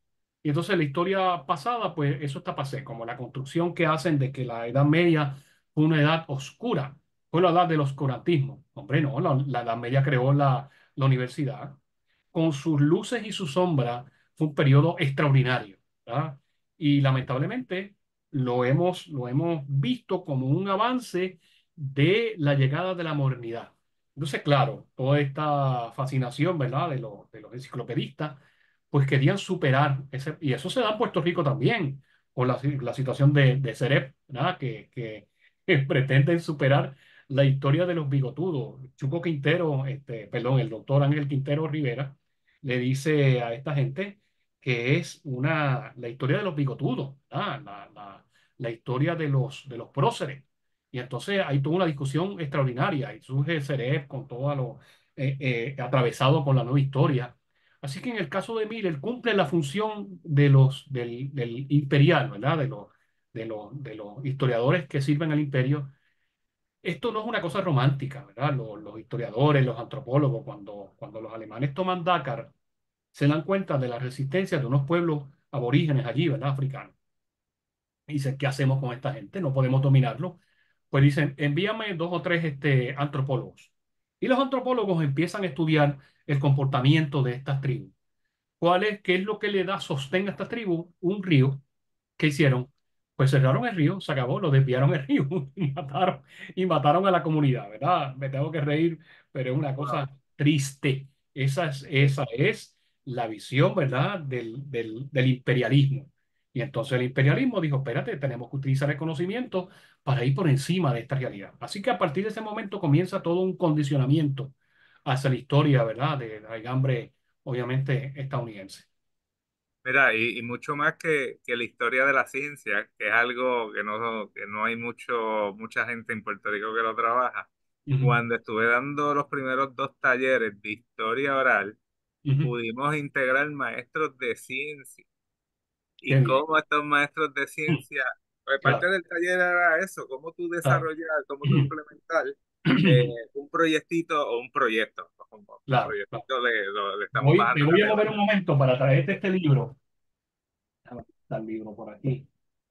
Y entonces la historia pasada, pues eso está pasé, como la construcción que hacen de que la Edad Media fue una edad oscura, fue la edad del oscurantismo. Hombre, no, la, la Edad Media creó la, la universidad. Con sus luces y sus sombras, fue un periodo extraordinario, ¿verdad? Y lamentablemente lo hemos, lo hemos visto como un avance de la llegada de la modernidad. Entonces, claro, toda esta fascinación, ¿verdad? De, los de los enciclopedistas, pues querían superar ese, y eso se da en Puerto Rico también, con la, si- la situación de, de Cerep, ¿verdad? Que, que, que pretenden superar la historia de los bigotudos. Chuco Quintero, este, perdón, el doctor Ángel Quintero Rivera, le dice a esta gente que es una, la historia de los bigotudos, ¿verdad? La, la, la historia de los, de los próceres. Y entonces hay toda una discusión extraordinaria y surge Cerep con todo lo eh, eh, atravesado con la nueva historia. Así que en el caso de Miller cumple la función de los, del, del imperial, ¿verdad? De los, de los, de los historiadores que sirven al imperio. Esto no es una cosa romántica, ¿verdad? Los, los historiadores, los antropólogos, cuando, cuando los alemanes toman Dakar, se dan cuenta de la resistencia de unos pueblos aborígenes allí, ¿verdad? Africanos. Y dicen, ¿qué hacemos con esta gente? No podemos dominarlo. Pues dicen, envíame dos o tres este, antropólogos. Y los antropólogos empiezan a estudiar el comportamiento de estas tribus. ¿Cuál es, qué es lo que le da sostén a esta tribu? Un río. ¿Qué hicieron? Pues cerraron el río, se acabó, lo desviaron el río y mataron, y mataron a la comunidad, ¿verdad? Me tengo que reír, pero es una Wow. cosa triste. Esa es, esa es la visión, ¿verdad? Del, del, del imperialismo. Y entonces el imperialismo dijo, espérate, tenemos que utilizar el conocimiento para ir por encima de esta realidad. Así que a partir de ese momento comienza todo un condicionamiento hacia la historia, ¿verdad? De la hambre, obviamente, estadounidense. Mira, y, y mucho más que, que la historia de la ciencia, que es algo que no, que no hay mucho, mucha gente en Puerto Rico que lo trabaja. Ujú, Cuando estuve dando los primeros dos talleres de historia oral, ujú. pudimos integrar maestros de ciencia Qué y bien. cómo estos maestros de Mm, ciencia, pues parte claro, del taller era eso, cómo tú claro, desarrollar, cómo tú implementar eh, un proyectito o un proyecto, un claro, claro. proyectito de, lo, le estamos Voy, me bajando voy a mover un categoría. momento para traerte este libro. Ah, está el libro por aquí.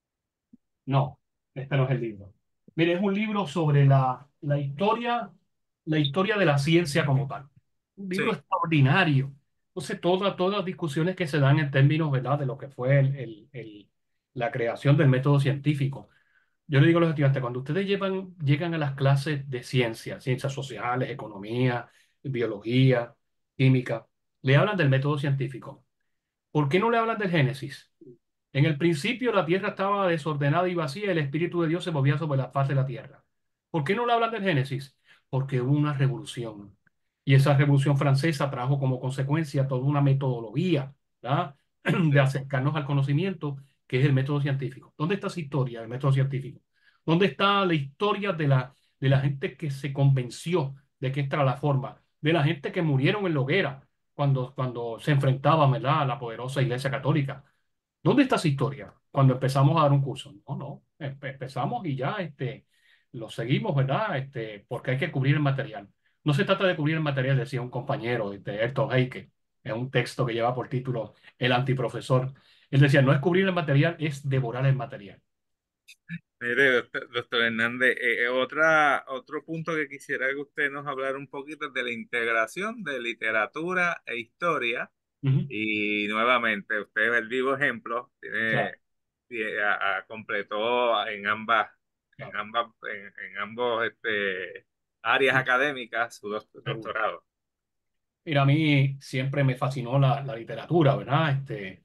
No, este no es el libro. Mire, es un libro sobre la, la historia, la historia de la ciencia como tal. Un libro Sí, extraordinario. Entonces, todas, todas las discusiones que se dan en términos, ¿verdad?, de lo que fue el, el- el- la creación del método científico. Yo le digo a los estudiantes, cuando ustedes llevan, llegan a las clases de ciencia, ciencias sociales, economía, biología, química, le hablan del método científico. ¿Por qué no le hablan del Génesis? En el principio la tierra estaba desordenada y vacía, y el Espíritu de Dios se movía sobre la faz de la tierra. ¿Por qué no le hablan del Génesis? Porque hubo una revolución. Y esa revolución francesa trajo como consecuencia toda una metodología, ¿verdad? De sí. acercarnos al conocimiento, que es el método científico. ¿Dónde está esa historia del método científico? ¿Dónde está la historia de la, de la gente que se convenció de que esta era la forma? De la gente que murieron en la hoguera cuando, cuando se enfrentaban, ¿verdad?, a la poderosa Iglesia Católica. ¿Dónde está esa historia? Cuando empezamos a dar un curso. No, no, empe- empezamos y ya este, lo seguimos, ¿verdad? Este, porque hay que cubrir el material. No se trata de cubrir el material, decía un compañero de Ayrton Heike, en un texto que lleva por título El antiprofesor. Él decía, no es cubrir el material, es devorar el material. Mire, doctor, doctor Hernández, eh, eh, otra, otro punto que quisiera que usted nos hablara un poquito es de la integración de literatura e historia. Ujú, Y nuevamente, usted es el vivo ejemplo, tiene, claro, tie- a- a- completó en ambas, en claro. ambas, en, en ambos este, áreas académicas su doc- Seguro. doctorado. Mira, a mí siempre me fascinó la, la literatura, ¿verdad? Este,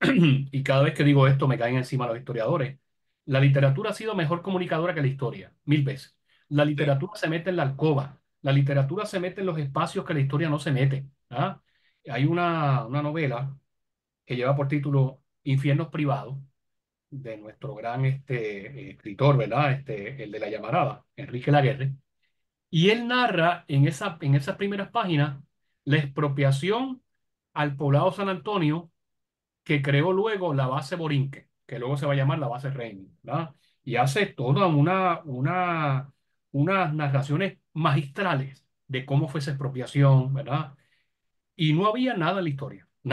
y cada vez que digo esto me caen encima los historiadores. La literatura ha sido mejor comunicadora que la historia, mil veces. La Sí, literatura se mete en la alcoba, la literatura se mete en los espacios que la historia no se mete. ¿Ah? Hay una, una novela que lleva por título Infiernos Privados, de nuestro gran este, escritor, ¿verdad? Este, el de La Llamarada, Enrique Laguerre. Y él narra en, esa, en esas primeras páginas la expropiación al poblado San Antonio que creó luego la base Borinque, que luego se va a llamar la base Reina, ¿verdad? Y hace toda una, una, unas narraciones magistrales de cómo fue esa expropiación, ¿verdad? Y no había nada en la historia, nada.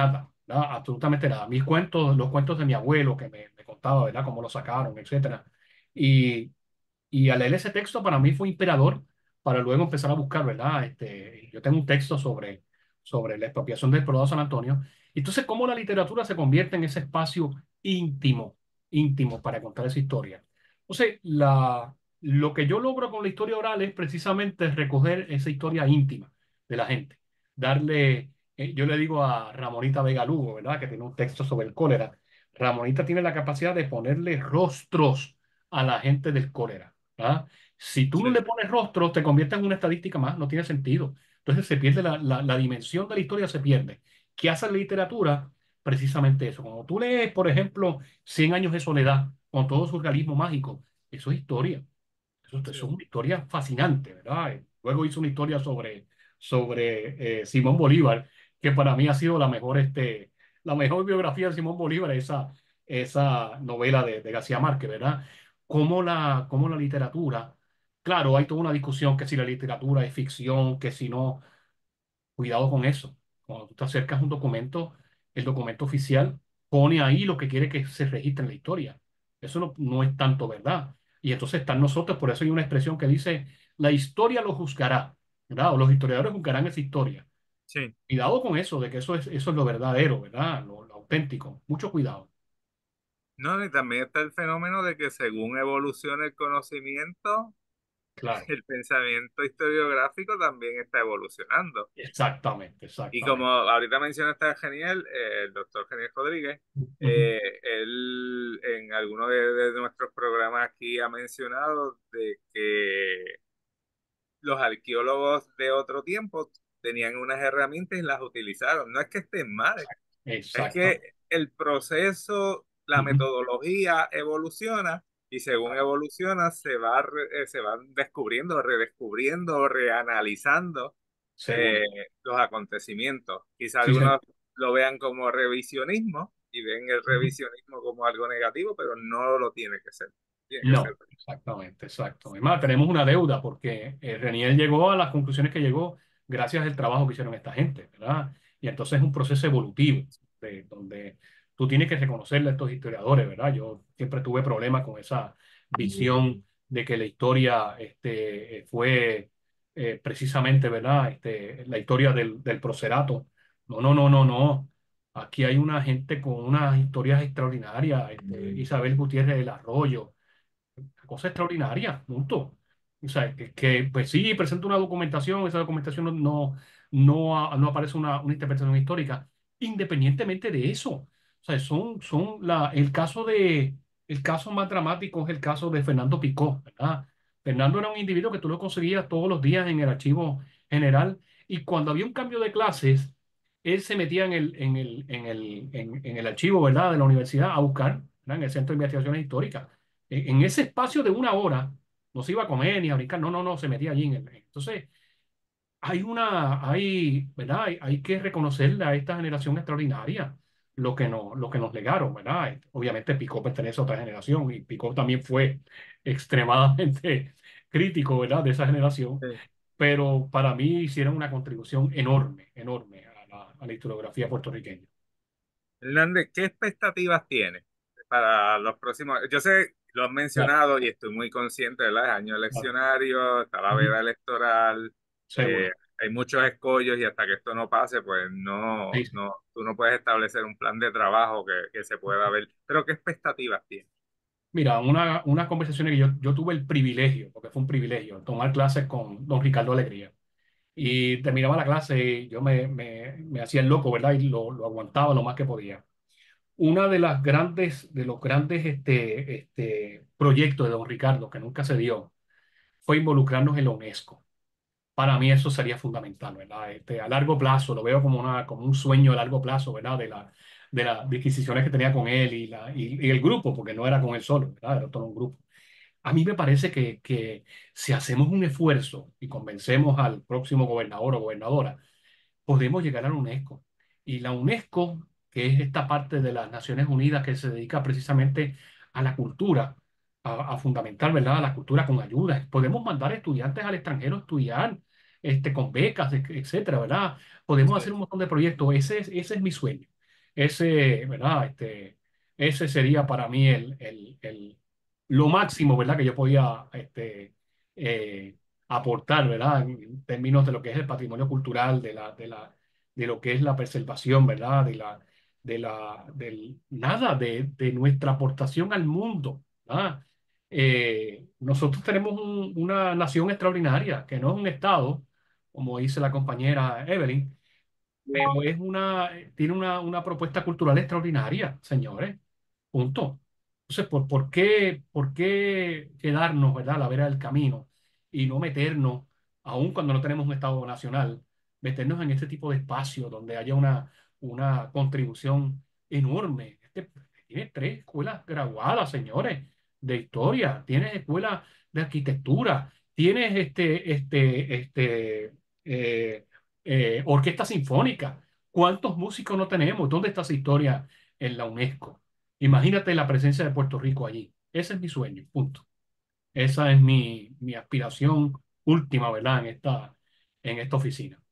¿verdad? Absolutamente nada. Mis cuentos, los cuentos de mi abuelo que me, me contaba, ¿verdad? Cómo lo sacaron, etcétera. Y, y al leer ese texto para mí fue inspirador para luego empezar a buscar, ¿verdad? Este, yo tengo un texto sobre, sobre la expropiación del Poblado de San Antonio. Entonces, cómo la literatura se convierte en ese espacio íntimo, íntimo para contar esa historia. Entonces, la, lo que yo logro con la historia oral es precisamente recoger esa historia íntima de la gente, darle, eh, yo le digo a Ramonita Vega Lugo, ¿verdad? Que tiene un texto sobre el cólera. Ramonita tiene la capacidad de ponerle rostros a la gente del cólera. ¿Ah? Si tú no Sí, le pones rostros, te conviertes en una estadística más, no tiene sentido. Entonces se pierde la, la, la dimensión de la historia, se pierde. ¿Qué hace la literatura? Precisamente eso. Cuando tú lees, por ejemplo, Cien años de soledad, con todo su realismo mágico, eso es historia. Eso, eso es sí, una historia fascinante, ¿verdad? Luego hizo una historia sobre, sobre eh, Simón Bolívar, que para mí ha sido la mejor, este, la mejor biografía de Simón Bolívar, esa, esa novela de, de García Márquez, ¿verdad? Cómo la, cómo la literatura, claro, hay toda una discusión que si la literatura es ficción, que si no, cuidado con eso. Cuando tú te acercas a un documento, el documento oficial pone ahí lo que quiere que se registre en la historia. Eso no, no es tanto verdad. Y entonces están nosotros, por eso hay una expresión que dice, la historia lo juzgará, ¿verdad? O los historiadores juzgarán esa historia. sí. Cuidado con eso, de que eso es, eso es lo verdadero, ¿verdad? Lo, lo auténtico. Mucho cuidado. No, y también está el fenómeno de que según evoluciona el conocimiento, Claro. el pensamiento historiográfico también está evolucionando. Exactamente, Y como exactamente. ahorita mencionaste a Geniel, eh, el doctor Geniel Rodríguez, Ujú. eh, él en alguno de, de nuestros programas aquí ha mencionado de que los arqueólogos de otro tiempo tenían unas herramientas y las utilizaron. No es que estén mal, es que Exactamente. el proceso, la Ujú. metodología evoluciona y según Claro. evoluciona se va, re- eh, se van descubriendo, redescubriendo, reanalizando eh, Seguro. los acontecimientos. Quizá Sí, algunos señor. lo vean como revisionismo y ven el Ujú. revisionismo como algo negativo, pero no lo tiene que ser. Tiene que ser. No, exactamente, exacto. Es más, tenemos una deuda porque eh, Renier llegó a las conclusiones que llegó gracias al trabajo que hicieron esta gente, ¿verdad? Y entonces es un proceso evolutivo de, donde tú tienes que reconocerle a estos historiadores, ¿verdad? Yo siempre tuve problemas con esa visión de que la historia este, eh, fue eh, precisamente, ¿verdad? Este, la historia del, del procerato. No, no, no, no, no. Aquí hay una gente con unas historias extraordinarias, este, Isabel Gutiérrez del Arroyo, cosa extraordinaria, punto. O sea, que, que, pues sí, presenta una documentación, esa documentación no, no, no, ha- no aparece una, una interpretación histórica, independientemente de eso. O sea, son, son la, el caso de, el caso más dramático es el caso de Fernando Picó, ¿verdad? Fernando era un individuo que tú lo conseguías todos los días en el archivo general y cuando había un cambio de clases, él se metía en el, en el, en el, en, en el archivo, ¿verdad? De la universidad a buscar, ¿verdad? En el Centro de Investigaciones Históricas en en ese espacio de una hora, no se iba a comer ni a brincar, no, no, no, se metía allí en el... Entonces, hay una, hay, ¿verdad? Hay, hay que reconocerle a esta generación extraordinaria lo que nos, lo que nos legaron, ¿verdad? Obviamente Picó pertenece a otra generación y Picó también fue extremadamente crítico, ¿verdad? De esa generación, Sí. pero para mí hicieron una contribución enorme, enorme a la, a la historiografía puertorriqueña. Hernández, ¿qué expectativas tienes para los próximos? Yo sé, lo has Claro, mencionado y estoy muy consciente, ¿verdad? Es año claro. eleccionario, está la Ujú. veda electoral, eh, Seguro. hay muchos escollos y hasta que esto no pase, pues Sí, no, sí. no, tú no puedes establecer un plan de trabajo que, que se pueda ver. Pero ¿qué expectativas tienes? Mira, una, unas conversaciones que yo, yo tuve el privilegio, porque fue un privilegio, tomar clases con don Ricardo Alegría. Y terminaba la clase y yo me, me, me hacía el loco, ¿verdad? Y lo, lo aguantaba lo más que podía. Una de las grandes, de los grandes este, este, proyectos de don Ricardo, que nunca se dio, fue involucrarnos en la UNESCO. Para mí eso sería fundamental, ¿verdad? Este, a largo plazo, lo veo como, una, como un sueño a largo plazo, ¿verdad? De, la, de las disquisiciones que tenía con él y, la, y, y el grupo, porque no era con él solo, ¿verdad? Era todo un grupo. A mí me parece que, que si hacemos un esfuerzo y convencemos al próximo gobernador o gobernadora, podemos llegar a la UNESCO. Y la UNESCO, que es esta parte de las Naciones Unidas que se dedica precisamente a la cultura, a, a fundamentar, ¿verdad? A la cultura con ayuda. Podemos mandar estudiantes al extranjero a estudiar, este, con becas, et- etcétera, ¿verdad? Podemos Sí. hacer un montón de proyectos. Ese es, ese es mi sueño. ese, ¿verdad? Este, ese sería para mí el, el, el- lo máximo, ¿verdad? Que yo podía este, eh, aportar, ¿verdad? En términos de lo que es el patrimonio cultural, de la, de la, de lo que es la preservación, ¿verdad? De la, de la, del, nada, de, de nuestra aportación al mundo, ¿verdad? Eh, nosotros tenemos un- una nación extraordinaria, que no es un estado, como dice la compañera Evelyn, pero es una, tiene una, una propuesta cultural extraordinaria, señores. Punto. Entonces, ¿por, por qué, por qué quedarnos, ¿verdad?, a la vera del camino y no meternos, aun cuando no tenemos un Estado nacional, meternos en este tipo de espacios donde haya una, una contribución enorme? Este, tiene tres escuelas graduadas, señores, de historia, tienes escuelas de arquitectura, tienes este, este, este, eh, eh, orquesta sinfónica. ¿Cuántos músicos no tenemos? ¿Dónde está esa historia en la UNESCO? Imagínate la presencia de Puerto Rico allí. Ese es mi sueño, punto. Esa es mi, mi aspiración última, ¿verdad? En esta, en esta oficina.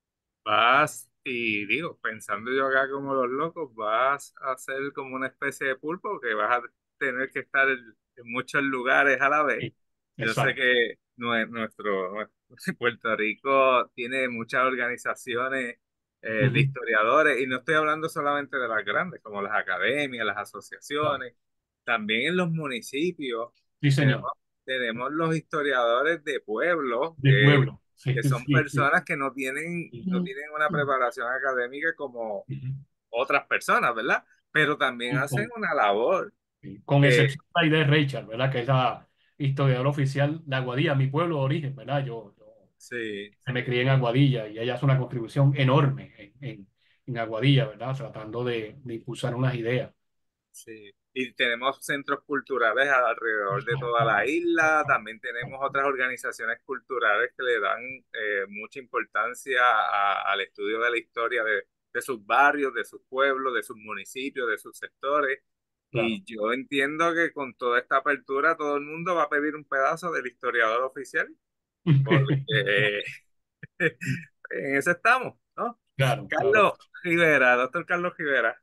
Vas, y digo, pensando yo acá como los locos, vas a hacer como una especie de pulpo que vas a tener que estar en, en muchos lugares a la vez. Sí, Yo sé exacto. que nue- nuestro, nuestro Puerto Rico tiene muchas organizaciones eh, de Ujú. historiadores, y no estoy hablando solamente de las grandes, como las academias, las Claro. asociaciones, también en los municipios Sí, tenemos, señor. tenemos los historiadores de pueblos De pueblo. Sí, que son sí, sí. personas que no tienen, no Ujú. tienen una preparación académica como Ujú. otras personas, ¿verdad? Pero también Con, hacen con- una labor sí, con que excepción de Aide Richard, ¿verdad? Que es la historiadora oficial de Aguadilla, mi pueblo de origen, ¿verdad? Yo, yo sí, me sí, crié en Aguadilla y ella hace una contribución enorme en, en, en Aguadilla, ¿verdad? Tratando de, de impulsar unas ideas. sí. Y tenemos centros culturales alrededor de toda la isla, también tenemos otras organizaciones culturales que le dan eh, mucha importancia a- al estudio de la historia de, de sus barrios, de sus pueblos, de sus municipios, de sus sectores. Claro. Y yo entiendo que con toda esta apertura todo el mundo va a pedir un pedazo del historiador oficial, porque en eso estamos, ¿no? Claro, claro. Carlos Rivera, doctor Carlos Rivera,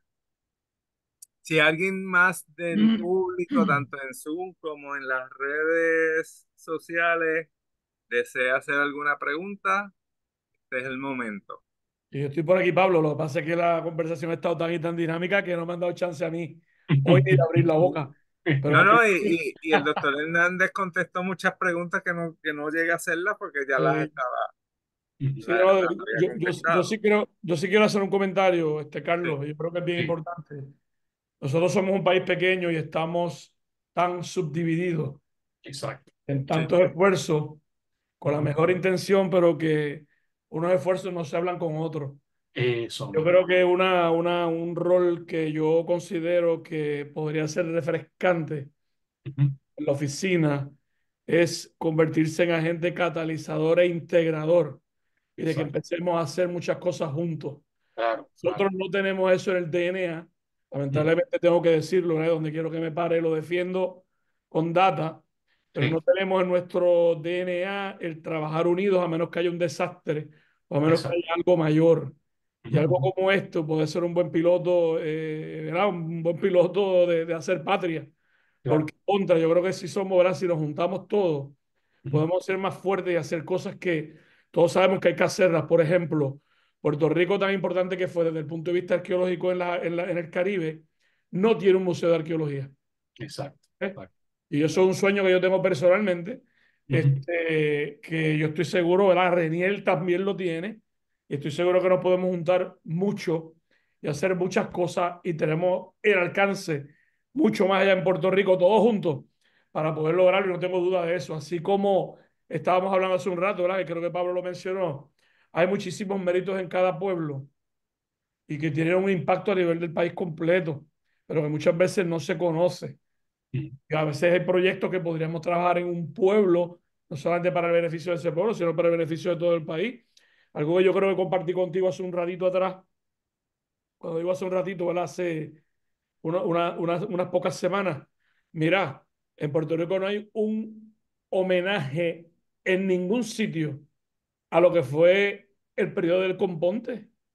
si alguien más del público, tanto en Zoom como en las redes sociales, desea hacer alguna pregunta, este es el momento. Y yo estoy por aquí, Pablo. Lo que pasa es que la conversación ha estado tan y tan dinámica que no me han dado chance a mí hoy ni de abrir la boca. Pero No, aquí no, y, estoy. y- y el doctor Hernández contestó muchas preguntas que no, que no llegué a hacerlas porque ya las Eh, estaba, sí, la- no, las había yo, yo, yo contestado. sí quiero, yo sí quiero hacer un comentario, este, Sí, Carlos. Yo creo que es bien Sí, importante. Nosotros somos un país pequeño y estamos tan subdivididos exacto. en sí, tantos esfuerzos con la Ujú. mejor intención, pero que unos esfuerzos no se hablan con otros. Eso Yo mismo. creo que una, una, un rol que yo considero que podría ser refrescante Ujú. en la oficina es convertirse en agente catalizador e integrador y de que Exacto. empecemos a hacer muchas cosas juntos. Claro, claro. Nosotros no tenemos eso en el D N A. Ujú. Lamentablemente tengo que decirlo, ¿eh? Donde quiero que me pare, lo defiendo con data, pero no Sí, tenemos en nuestro D N A el trabajar unidos a menos que haya un desastre o a menos que exacto. haya algo mayor. Y Ujú, algo ujú. como esto puede ser un buen piloto, eh, ¿verdad? Un buen piloto de, de hacer patria. Claro. Porque contra, yo creo que si somos, ¿verdad? Si nos juntamos todos, Ujú. podemos ser más fuertes y hacer cosas que todos sabemos que hay que hacerlas. Por ejemplo, Puerto Rico, tan importante que fue desde el punto de vista arqueológico en, la, en, la, en el Caribe, no tiene un museo de arqueología. Exacto. ¿Eh? Exacto. Y eso es un sueño que yo tengo personalmente, Ujú. este, que yo estoy seguro, ¿verdad? Reniel también lo tiene, y estoy seguro que nos podemos juntar mucho y hacer muchas cosas y tenemos el alcance mucho más allá en Puerto Rico, todos juntos, para poder lograrlo, y no tengo duda de eso. Así como estábamos hablando hace un rato, ¿verdad? Que creo que Pablo lo mencionó, hay muchísimos méritos en cada pueblo y que tienen un impacto a nivel del país completo, pero que muchas veces no se conoce. Ujú. Y a veces hay proyectos que podríamos trabajar en un pueblo, no solamente para el beneficio de ese pueblo, sino para el beneficio de todo el país. Algo que yo creo que compartí contigo hace un ratito atrás, cuando digo hace un ratito, ¿verdad? Hace una- una- unas, unas pocas semanas. Mira, en Puerto Rico no hay un homenaje en ningún sitio a lo que fue el periodo del Componte.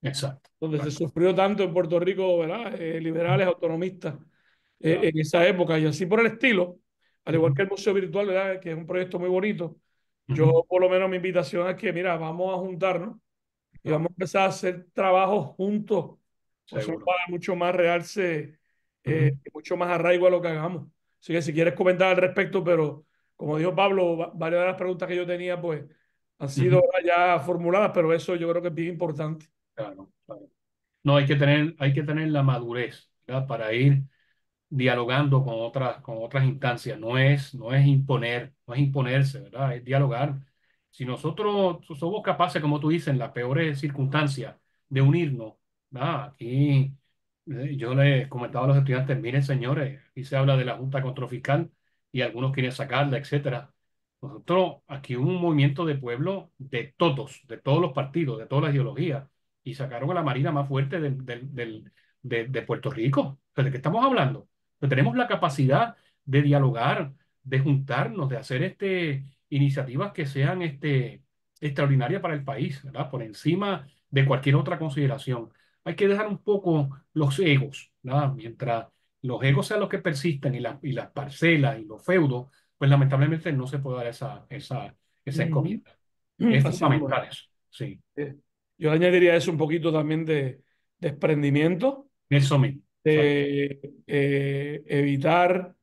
exacto. donde se Claro, sufrió tanto en Puerto Rico, ¿verdad? Eh, liberales, autonomistas, eh, claro. en esa época y así por el estilo, al igual Ujú, que el Museo Virtual, ¿verdad? Que es un proyecto muy bonito. ujú, Yo, por lo menos, mi invitación es que, mira, vamos a juntarnos y vamos claro, a empezar a hacer trabajos juntos, o sea, seguro. para mucho más realce, eh, Ujú, mucho más arraigo a lo que hagamos. Así que si quieres comentar al respecto, pero como dijo Pablo, va- varias de las preguntas que yo tenía, pues, han sido ujú, ya formuladas, pero eso yo creo que es bien importante. claro, claro. No, hay que tener, hay que tener la madurez, ¿verdad? Para ir dialogando con otras, con otras instancias. No es, no es imponer, no es imponerse, ¿verdad? Es dialogar. Si nosotros somos capaces, como tú dices, en las peores circunstancias, de unirnos, ¿verdad? Aquí eh, yo les comentaba a los estudiantes, miren, señores, aquí se habla de la Junta de Control Fiscal y algunos quieren sacarla, etcétera. Nosotros, aquí hubo un movimiento de pueblo de todos, de todos los partidos, de todas las ideologías, y sacaron a la Marina más fuerte del, del, del- de, de Puerto Rico. ¿De qué estamos hablando? Pero tenemos la capacidad de dialogar, de juntarnos, de hacer este, iniciativas que sean este, extraordinarias para el país, ¿verdad? Por encima de cualquier otra consideración. Hay que dejar un poco los egos, ¿verdad? Mientras los egos sean los que persistan y, la- y las parcelas y los feudos, pues lamentablemente no se puede dar esa, esa, esa Ujú. encomienda. Es Así mismo es. fundamental eso, sí. Eh, Yo añadiría eso un poquito también de desprendimiento, Eso mismo, exacto, de eh, evitar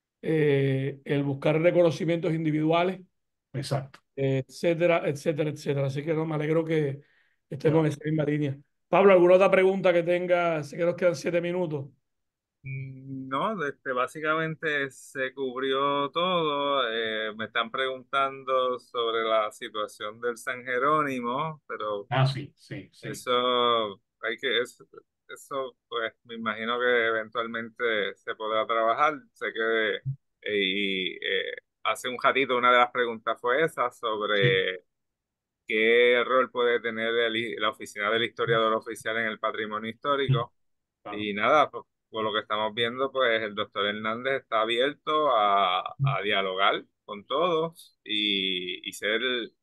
eh, el buscar reconocimientos individuales, exacto. eh, etcétera, etcétera, etcétera. Así que no, me alegro que estemos en Claro. esa misma línea. Pablo, ¿alguna otra pregunta que tenga? Sé que nos quedan siete minutos. Mm, no, este, básicamente se cubrió todo. Eh, me están preguntando sobre la situación del San Jerónimo, pero Ah, sí, sí, sí, eso hay que, es- eso, pues me imagino que eventualmente se podrá trabajar. Sé que eh, y, eh, hace un ratito una de las preguntas fue esa sí, sobre qué rol puede tener el- la Oficina del Historiador Oficial en el patrimonio mm, histórico. claro. Y nada, por, por lo que estamos viendo, pues el doctor Hernández está abierto a, a dialogar con todos y, y ser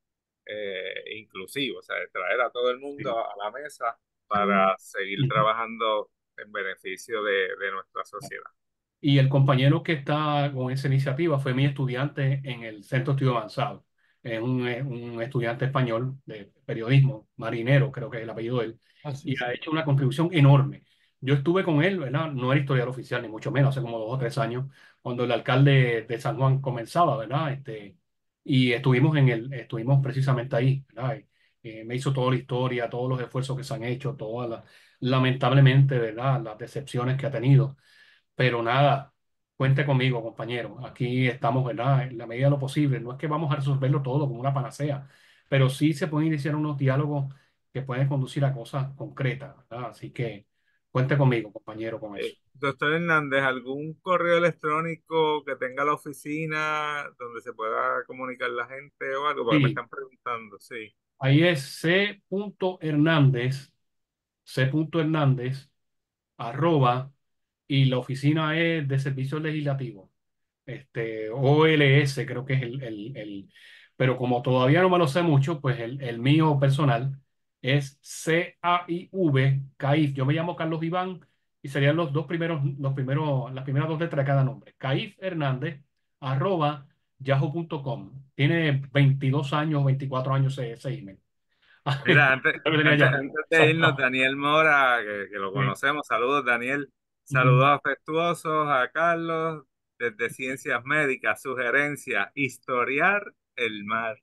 eh, inclusivo, o sea, de traer a todo el mundo Sí. a la mesa para seguir Ujú. trabajando en beneficio de, de nuestra sociedad. Y el compañero que está con esa iniciativa fue mi estudiante en el Centro de Estudio Avanzado. Es un, eh, un estudiante español de periodismo, Marinero, creo que es el apellido de él, Así, y ha sí. hecho una contribución enorme. Yo estuve con él, ¿verdad? No era historiador oficial, ni mucho menos, hace como dos o tres años, cuando el alcalde de San Juan comenzaba, ¿verdad? Este, y estuvimos en el, estuvimos precisamente ahí, ¿verdad? Y, eh, me hizo toda la historia, todos los esfuerzos que se han hecho, todas las, lamentablemente, ¿verdad? Las decepciones que ha tenido. Pero nada, cuente conmigo, compañero. Aquí estamos, ¿verdad? En la medida de lo posible. No es que vamos a resolverlo todo como una panacea, pero sí se pueden iniciar unos diálogos que pueden conducir a cosas concretas, ¿verdad? Así que cuente conmigo, compañero, con eso. Eh, doctor Hernández, ¿algún correo electrónico que tenga la oficina donde se pueda comunicar la gente o algo? Porque me Sí, están preguntando, sí. ahí es C. Hernández, C. Hernández, arroba, y la oficina es de servicios legislativos. Este, O L S creo que es el, el, el- pero como todavía no me lo sé mucho, pues el, el mío personal es C A I V, CAIF. Yo me llamo Carlos Iván y serían los dos primeros, los primeros, las primeras dos letras de cada nombre. CAIF Hernández, arroba yahoo punto com. Tiene veintidós años, veinticuatro años ese, ese email. Mira, antes, Creo que tenía antes, Yahoo. antes de irnos, Daniel Mora, que, que lo Sí. conocemos, saludos Daniel, Ujú. saludos afectuosos a Carlos desde Ciencias Médicas, sugerencia, historiar el mar,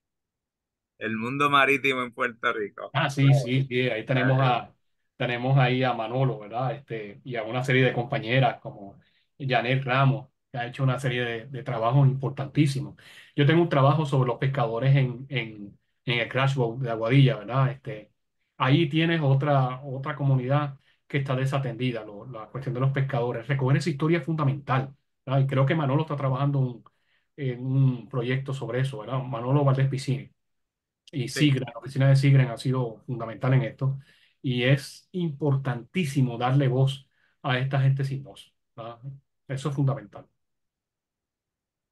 el mundo marítimo en Puerto Rico. Ah, sí, sí, sí, ahí tenemos Eh, a, tenemos ahí a Manolo, ¿verdad? Este, y a una serie de compañeras como Janet Ramos, que ha hecho una serie de, de trabajos importantísimos. Yo tengo un trabajo sobre los pescadores en, en, en el Crash Boat de Aguadilla, ¿verdad? Este, ahí tienes otra, otra comunidad que está desatendida, lo- la cuestión de los pescadores. Recoger esa historia es fundamental, ¿verdad? Y creo que Manolo está trabajando un- en un proyecto sobre eso, ¿verdad? Manolo Valdés Piscini y sí, Sigran, la oficina de Sigran ha sido fundamental en esto y es importantísimo darle voz a esta gente sin voz, ¿verdad? Eso es fundamental.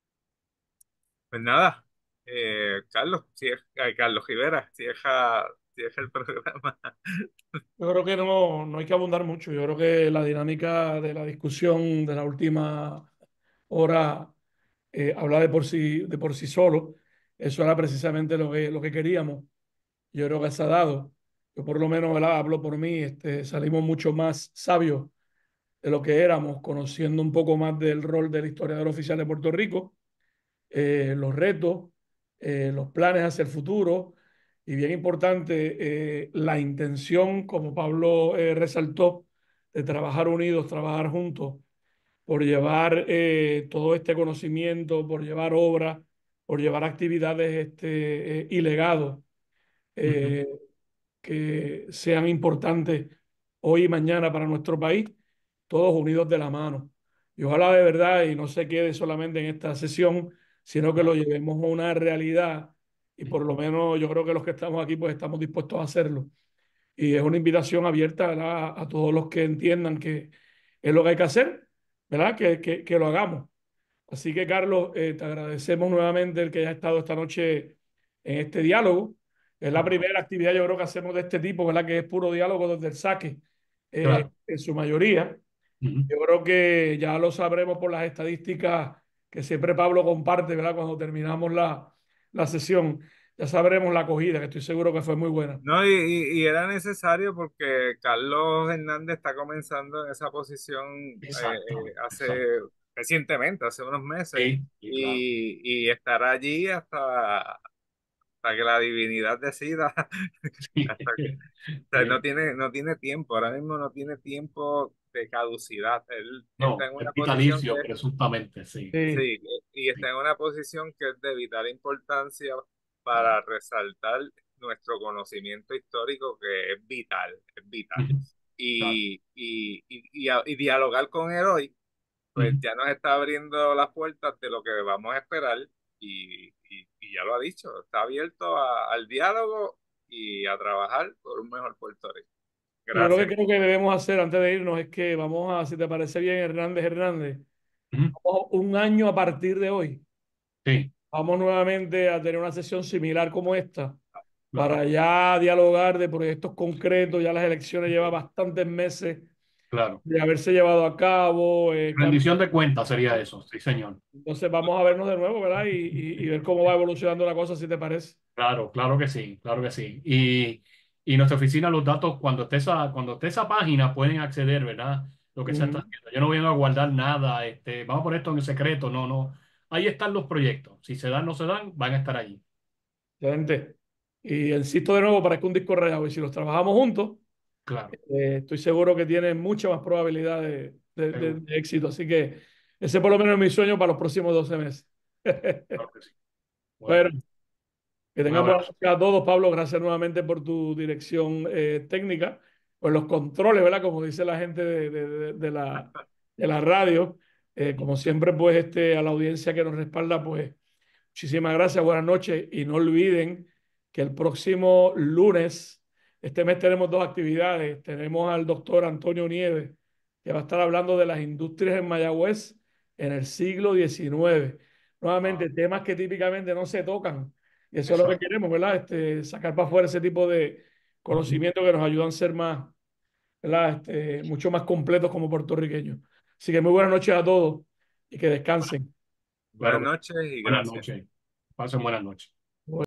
pues nada, eh, Carlos, cierra- eh, Carlos Rivera, cierra, cierre el programa. Yo creo que no, no hay que abundar mucho. Yo creo que la dinámica de la discusión de la última hora eh, habla de por sí, de por sí solo. Eso era precisamente lo que, lo que queríamos. Yo creo que se ha dado. Yo por lo menos, ¿verdad? Hablo por mí, este, salimos mucho más sabios de lo que éramos, conociendo un poco más del rol del historiador oficial de Puerto Rico, eh, los retos, eh, los planes hacia el futuro y bien importante, eh, la intención, como Pablo eh, resaltó, de trabajar unidos, trabajar juntos por llevar eh, todo este conocimiento, por llevar obras, por llevar actividades este, eh, y legados Ujú. eh, que sean importantes hoy y mañana para nuestro país, todos unidos de la mano. Y ojalá de verdad y no se quede solamente en esta sesión, sino que lo Claro. llevemos a una realidad y por lo menos yo creo que los que estamos aquí pues estamos dispuestos a hacerlo. Y es una invitación abierta, ¿verdad? A todos los que entiendan que es lo que hay que hacer, ¿verdad? Que, que, que lo hagamos. Así que, Carlos, eh, te agradecemos nuevamente el que hayas estado esta noche en este diálogo. Es la Ajá. primera actividad, yo creo, que hacemos de este tipo, ¿verdad? Que es puro diálogo desde el saque, eh, Claro. en su mayoría. Ujú. Yo creo que ya lo sabremos por las estadísticas que siempre Pablo comparte, ¿verdad? Cuando terminamos la, la sesión, ya sabremos la acogida, que estoy seguro que fue muy buena. No, y, y- y era necesario porque Carlos Hernández está comenzando en esa posición eh, eh, Exactamente, hace exacto. recientemente, hace unos meses, Sí, sí, claro. y, y estará allí hasta, hasta que la divinidad decida. Sí. Hasta que, o sea, no Sí. tiene, no tiene tiempo, ahora mismo no tiene tiempo de caducidad. Él está No, en es una posición que vitalicio, presuntamente, sí. Sí, sí, y está Sí. en una posición que es de vital importancia Claro. para resaltar nuestro conocimiento histórico, que es vital, es vital. Ujú. Claro. Y, y, y, y, a- y dialogar con él hoy, pues Ujú. ya nos está abriendo las puertas de lo que vamos a esperar y, y, y ya lo ha dicho, está abierto a- al diálogo y a trabajar por un mejor Puerto Rico. yo lo que Gracias. creo que debemos hacer antes de irnos es que vamos a, si te parece bien, Hernández Hernández, Ujú. vamos un año a partir de hoy. Sí, Vamos nuevamente a tener una sesión similar como esta claro, para ya dialogar de proyectos concretos. Ya las elecciones llevan bastantes meses claro. de haberse llevado a cabo. Eh, cambios. Rendición de cuentas sería eso, sí, señor. Entonces vamos a vernos de nuevo, ¿verdad? Y, y, y ver cómo va evolucionando la cosa, si te parece. Claro, claro que sí, claro que sí. Y, y nuestra oficina, los datos, cuando esté esa, cuando esté esa página, pueden acceder, ¿verdad? Lo que se está Ujú. haciendo. Yo no voy a guardar nada, este, vamos a poner esto en secreto, no, no. Ahí están los proyectos. Si se dan, no se dan, van a estar allí. Excelente. Y insisto de nuevo, parezca un disco rayado. Y si los trabajamos juntos, Claro, eh, estoy seguro que tienen mucha más probabilidad de, de, de- seguro, de éxito. Así que ese por lo menos es mi sueño para los próximos doce meses. claro que sí. Bueno, Bueno, que un tengan buenas abrazo. noches a todos, Pablo. Gracias nuevamente por tu dirección eh, técnica, por los controles, ¿verdad? Como dice la gente de, de- de- de la, de la radio. Eh, como siempre, pues, este, a la audiencia que nos respalda, pues, muchísimas gracias, buenas noches. Y no olviden que el próximo lunes, este mes tenemos dos actividades. Tenemos al doctor Antonio Nieves, que va a estar hablando de las industrias en Mayagüez en el siglo diecinueve. Ah, Nuevamente, temas que típicamente no se tocan. Y eso es lo que exacto. queremos, ¿verdad? Este, sacar para afuera ese tipo de Ujú. conocimiento que nos ayudan a ser más, ¿verdad? Este, mucho más completos como puertorriqueños. Así que muy buenas noches a todos y que descansen. Buenas Claro que sí. noches y Buenas gracias. noches. Pasen buenas noches.